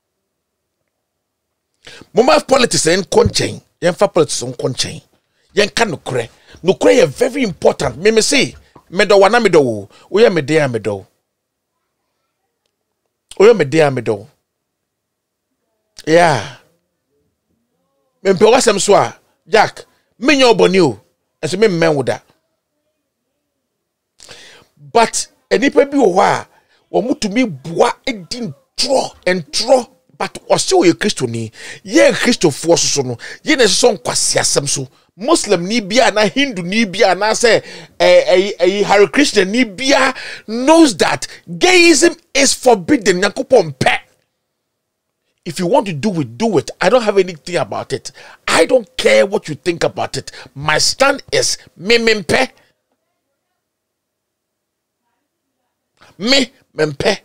muma politics en konchen yen fa politics en konchen yen ka nokre nokre ye very important me me say me do wana me do wo ye me dey me do Oyo me dey me do. Yeah. Me mpe wasem so a Jack, me nya oboni o. Enso me men woda. But enipa bi wo ha, wo mutumi boa edin tro and tro but ose ye Kristo ni. Ye Kristofo so so no. Ye na so nkwase asem so. Muslim ni bia na Hindu ni bia na say eh eh Hare Krishna ni bia knows that gayism is forbidden. If you want to do it, do it. I don't have anything about it. I don't care what you think about it. My stand is me mempe. Me mempe.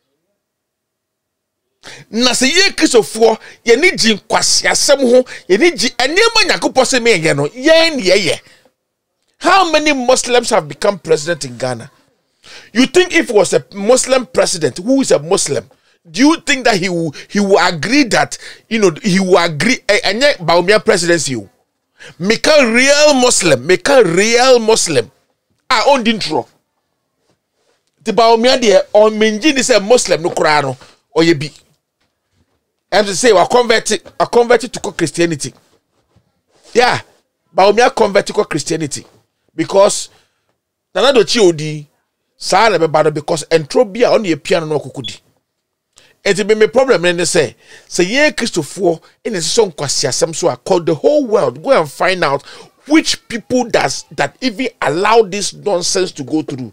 Na se ye Kristofo ye ni ji nkwase asem ho ye ni ji enema Nyankopon se me ye no ye ni ye. How many Muslims have become president in Ghana? You think if it was a Muslim president who is a Muslim, do you think that he will he will agree that you know he will agree and yet Bawumia presidency make a real Muslim make a real Muslim ah on dintro the Bawumia there on menji is a Muslim no kura no or ye be and to say we converted a converted to Christianity. Yeah, Bawumia converted to Christianity because nana do chi odi sa na be bad because entrobia on ye piano no kokudi. It be me problem and say say ye Kristofo in a song kwasi asem so I call the whole world go and find out which people does that even allow this nonsense to go through.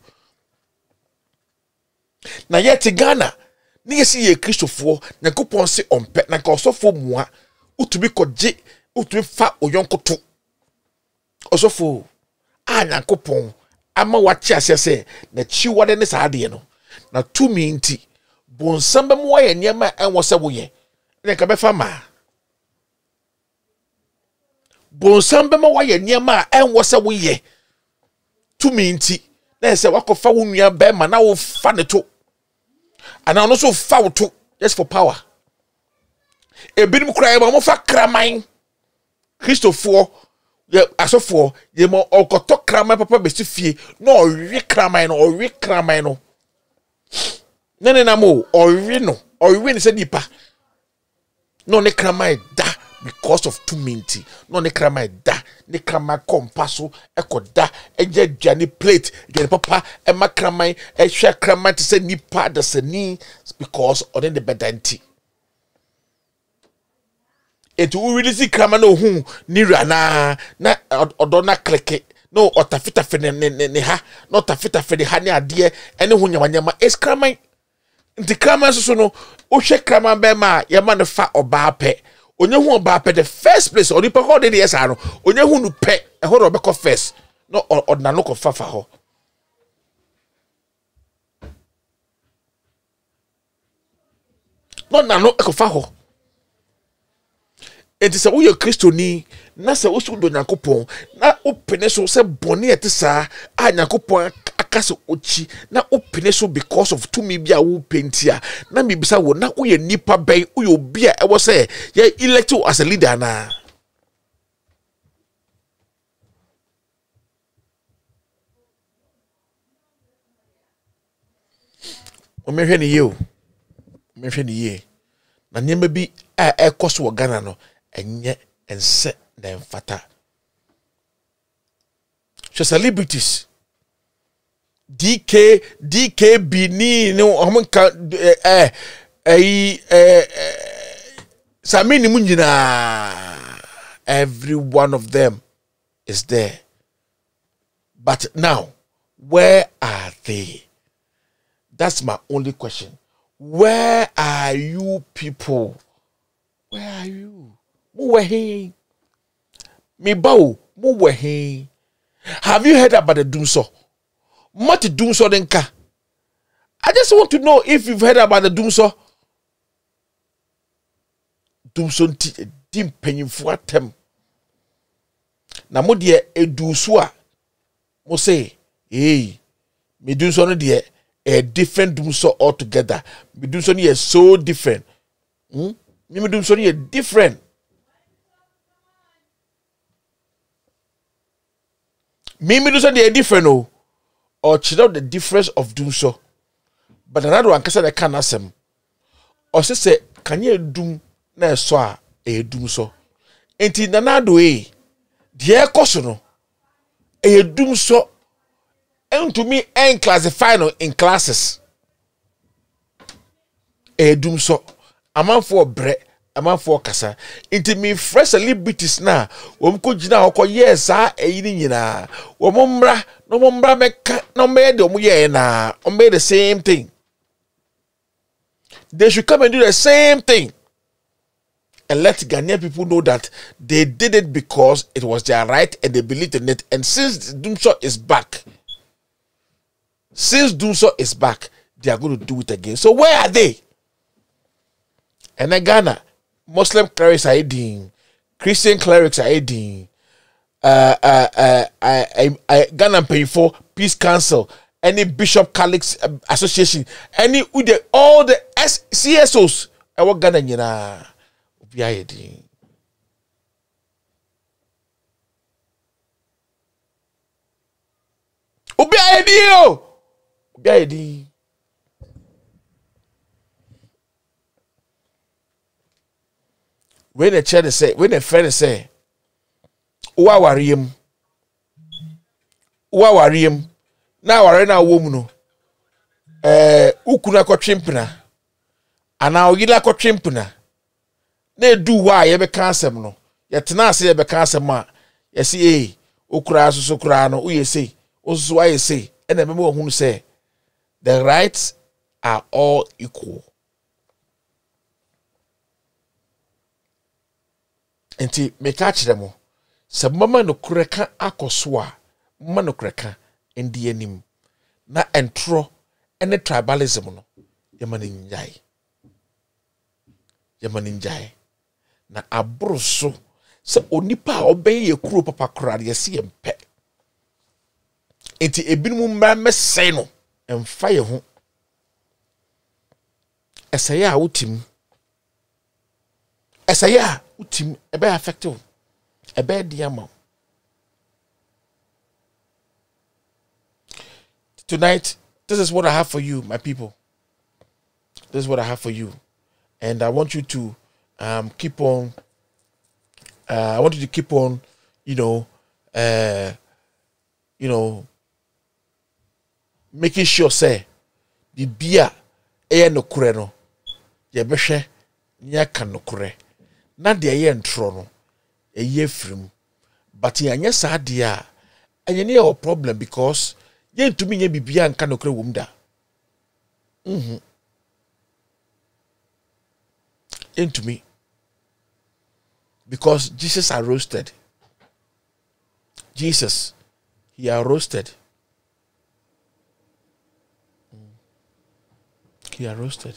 Na yet Ghana ni yesi ye Kristofo na kupon se ompe na ka osofo mua utubi koje utubi fa oyonkoto osofo a Nyankopon ama wachi asese na chiwade ne saade no na tumi nti bonsamba mo ye niam enwo se wo ye ne ka be fama bonsamba mo ye niam enwo se wo ye tumi nti na se wakofa wo nua be ma na wo fa ne to ana no so fa wo to just for power e binim kra mo fa kraman Kristofo ye asofo ye mo okoto kraman papa be fie no owe kraman no owe kraman no nene na mo owe no owe ni se nipa no ne kraman da because of too minty no ne kraman da ne kraman kompaso ekoda eje dwane plate dwane papa e ma kraman e hwe kraman te se nipa da sani because on the bedanti etu we really see kraman no hu ni rana na odona kleke no otafita fe ne ne ha no otafita fe de ha ne ade ene hu nyamanyama es kraman nti kraman so no o hwe kraman be ma ye ma ne fa oba pe onye hu oba pe the first place oni pe ko de yes ano onye hu nu pe e ho ro be ko first no odna no ko fa fa ho no na no e ko fa ho enti se wo ye Kristo ni na se wo so do Nyankopon na opene so se bone ete sa a Nyankopon akase ochi na opene so because of to me bia wo pentia na me bisa wo na wo ye nipa ben wo ye obi a e wo se ye elect you as a leader na o me hwe ni ye o me hwe ni ye na nyema bi a e koso wo Ghana no enye ense na emfata so celebrities D K D K Bini no homunka eh eh eh samini munjina every one of them is there, but now where are they? That's my only question. Where are you people? Where are you? Mu wehe. Me bao, mu wehe. Have you heard about the Dumso? What Dumso denka? I just want to know if you've heard about the Dumso. Dumso dim penyimfo atem. Na mo de edu so a mo say, hey, me Dumso no de a different Dumso altogether. Me Dumso no is so different. Hmm? Me me Dumso no is different. Me me Dumso no different oh. Or check out the difference of Dumso. But another one kasa de kan asem. Or say say can you dum na so a e dum so. Enti nanado e de ekoso no e dum so and to me en classify no in classes. E dum so amanfo bre amanfo kasa. Enti me fresh celebrities na wom ko gina hokọ yes a eyi ni nyina. Wom mbra no mbra meka no me de omo ye na o me the same thing. They should come and do the same thing. And let Ghanaian people know that they did it because it was their right and they believed in it. And since Dumso is back, since Dumso is back, they are going to do it again. So where are they? And then Ghana, Muslim clerics are aiding, Christian clerics are aiding, uh, uh, uh, uh, uh, uh, Ghana paying for Peace Council, any Bishop Catholics Association, any all the C S Os, I want Ghana nyina obi ayedi. Obi ayedi o, obi ayedi. When the child say, when the friend say, "Uwa wariem, uwa wariem." Na ware na wo mu no eh ukuna kotwempena ana oyila kotwempena na edu wa ye be ka asem no ye tena ase ye be ka asem a ye se eh okura asoso kura no uye sei oso wa ye sei e na me mo hunu say the rights are all equal. Enti me ka kire mo se mama no kureka akoso a mama no kureka endi anim na entro ene tribalism no yamani njai yamani njai na abroso se onipa obey ye kuro papa krade ye se yempe enti ebinum mmra mese no emfa ye ho esaya a utim esaya utim ebe affective ebe diamo. Tonight, this is what I have for you, my people. This is what I have for you. And I want you to um, keep on, uh, I want you to keep on, you know, uh, you know, making sure, say, the beer, air no kure no, ye beshe, nya kan no kure. Na de aye ntro no, e ye frim. But ye anya sa dia, anya ne your problem because yen to me ye bibia nka no kure wom da. Mhm. Into me. Because Jesus are roasted. Jesus, he are roasted. He are roasted.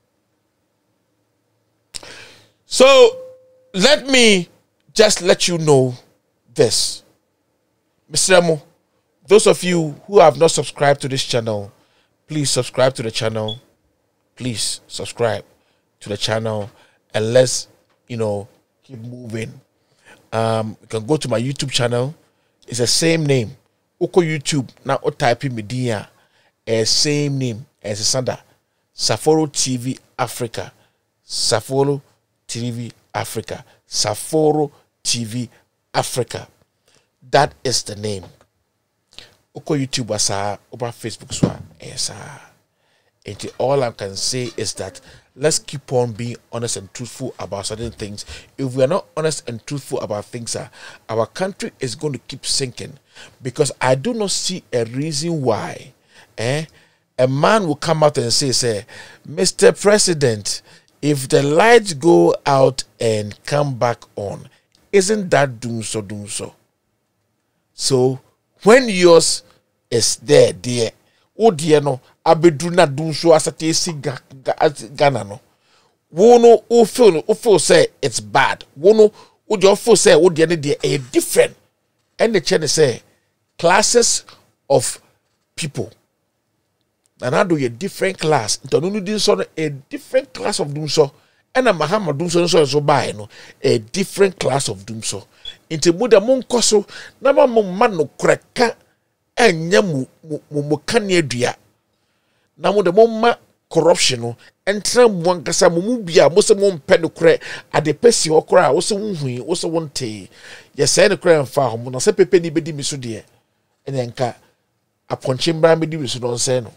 So let me just let you know this. Mister Amo, those of you who have not subscribed to this channel, please subscribe to the channel. Please subscribe to the channel and let's, you know, keep moving. Um, you can go to my YouTube channel. It's the same name. Oko YouTube. Now, o type in media. A same name as a Sanda. Saforo T V Africa. Saforo T V Africa. Saforo T V Africa. That is the name. Oko YouTube asa over Facebook swa esa. And all I can say is that let's keep on being honest and truthful about certain things. If we are not honest and truthful about things, uh, our country is going to keep sinking. Because I do not see a reason why eh, a man will come out and say, say, Mister President, if the lights go out and come back on, isn't that doom so, doom so? So, when yours is there, dear, oh dear, no, abedu na dum so asate si Ghana no wo no o feel o feel say it's bad wo no wo do feel say wo de ne de a different and the chene say classes of people and I do a different class don't no din so a different class of dum so and Mahama dum so so so buy no a different class of dum so inte muda mon koso na ma mo man no kreka enya mu mu kan adua na mo de mo ma corruption no entra mu ankasa mo mu bia mo se mo mpe no kre ade pesi okra wo se wunhui wo se wonte ye say no kre mfa ho no se pepe ni bedi mi so de enenka aponche mbra bedi mi so don say no.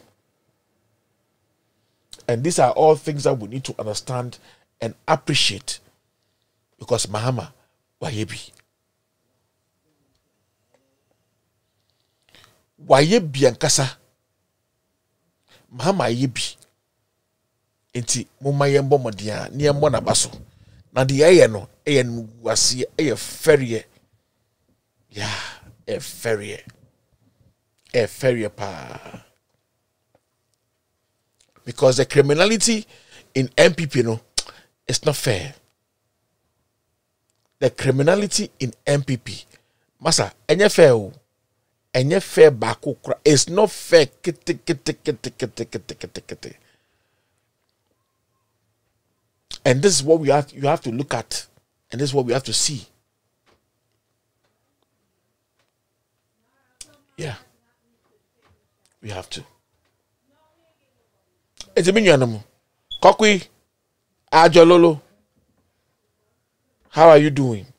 And these are all things that we need to understand and appreciate because Mahama wayebi wayebi ankasa Mahama yebi enti mumma yembo modia ni yembo na baso na de eye no eye no wase eye ferie ya e ferie e ferie pa because the criminality in M P P no it's not fair. The criminality in M P P masa enye fair o enye fair bako kra it's not fair kete kete kete kete kete kete kete. And this is what we have you have to look at and this is what we have to see. Yeah. We have to. It's a minion. Kokwi Ajololo. How are you doing?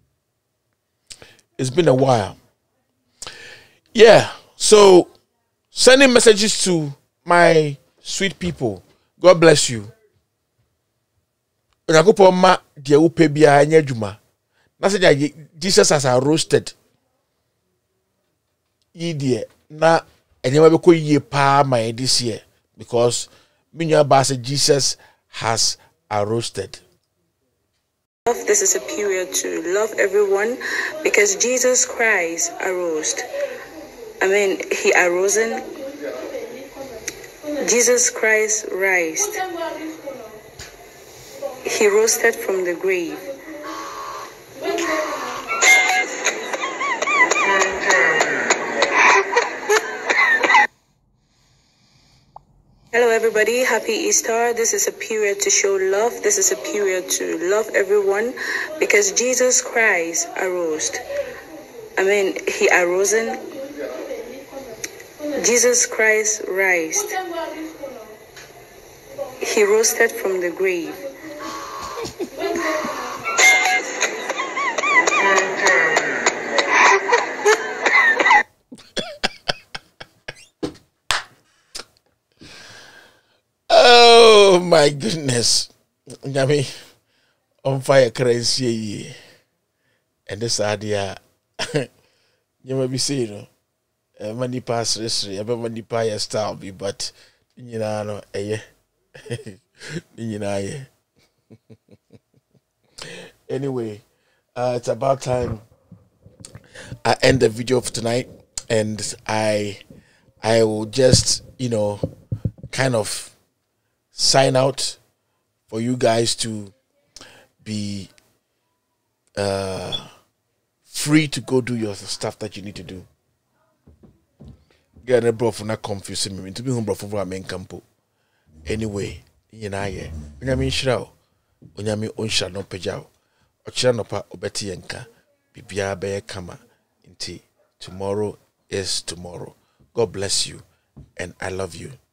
It's been a while. Yeah, so sending messages to my sweet people. God bless you. Unakupo ma dia upe bia anya juma. Na Jesus has roasted. Yi die na enyema be ko yie pa my this year because Minya Basa Jesus has roasted. This is a period to love everyone because Jesus Christ arose. I mean, he arose in Jesus Christ rised. He roasted from the grave. Hello everybody, happy Easter. This is a period to show love. This is a period to love everyone because Jesus Christ arose. I mean, he arose in Jesus Christ rised. He roasted from the grave. Oh my goodness. Nyami on fire crazy. And this idea you may be saying no money pass history, ever money pay style be but you know no eh you know yeah. Anyway, uh, it's about time I end the video for tonight and I I will just, you know, kind of sign out for you guys to be uh, free to go do your stuff that you need to do. Get a bro for not confusing me. To be home, bro, for main campo. Anyway, you know, yeah. When I mean, shroud, when I mean, on shall not pay out. Or shall not pa obeti yanka. Bibia be kama. Inti. Tomorrow is tomorrow. God bless you, and I love you.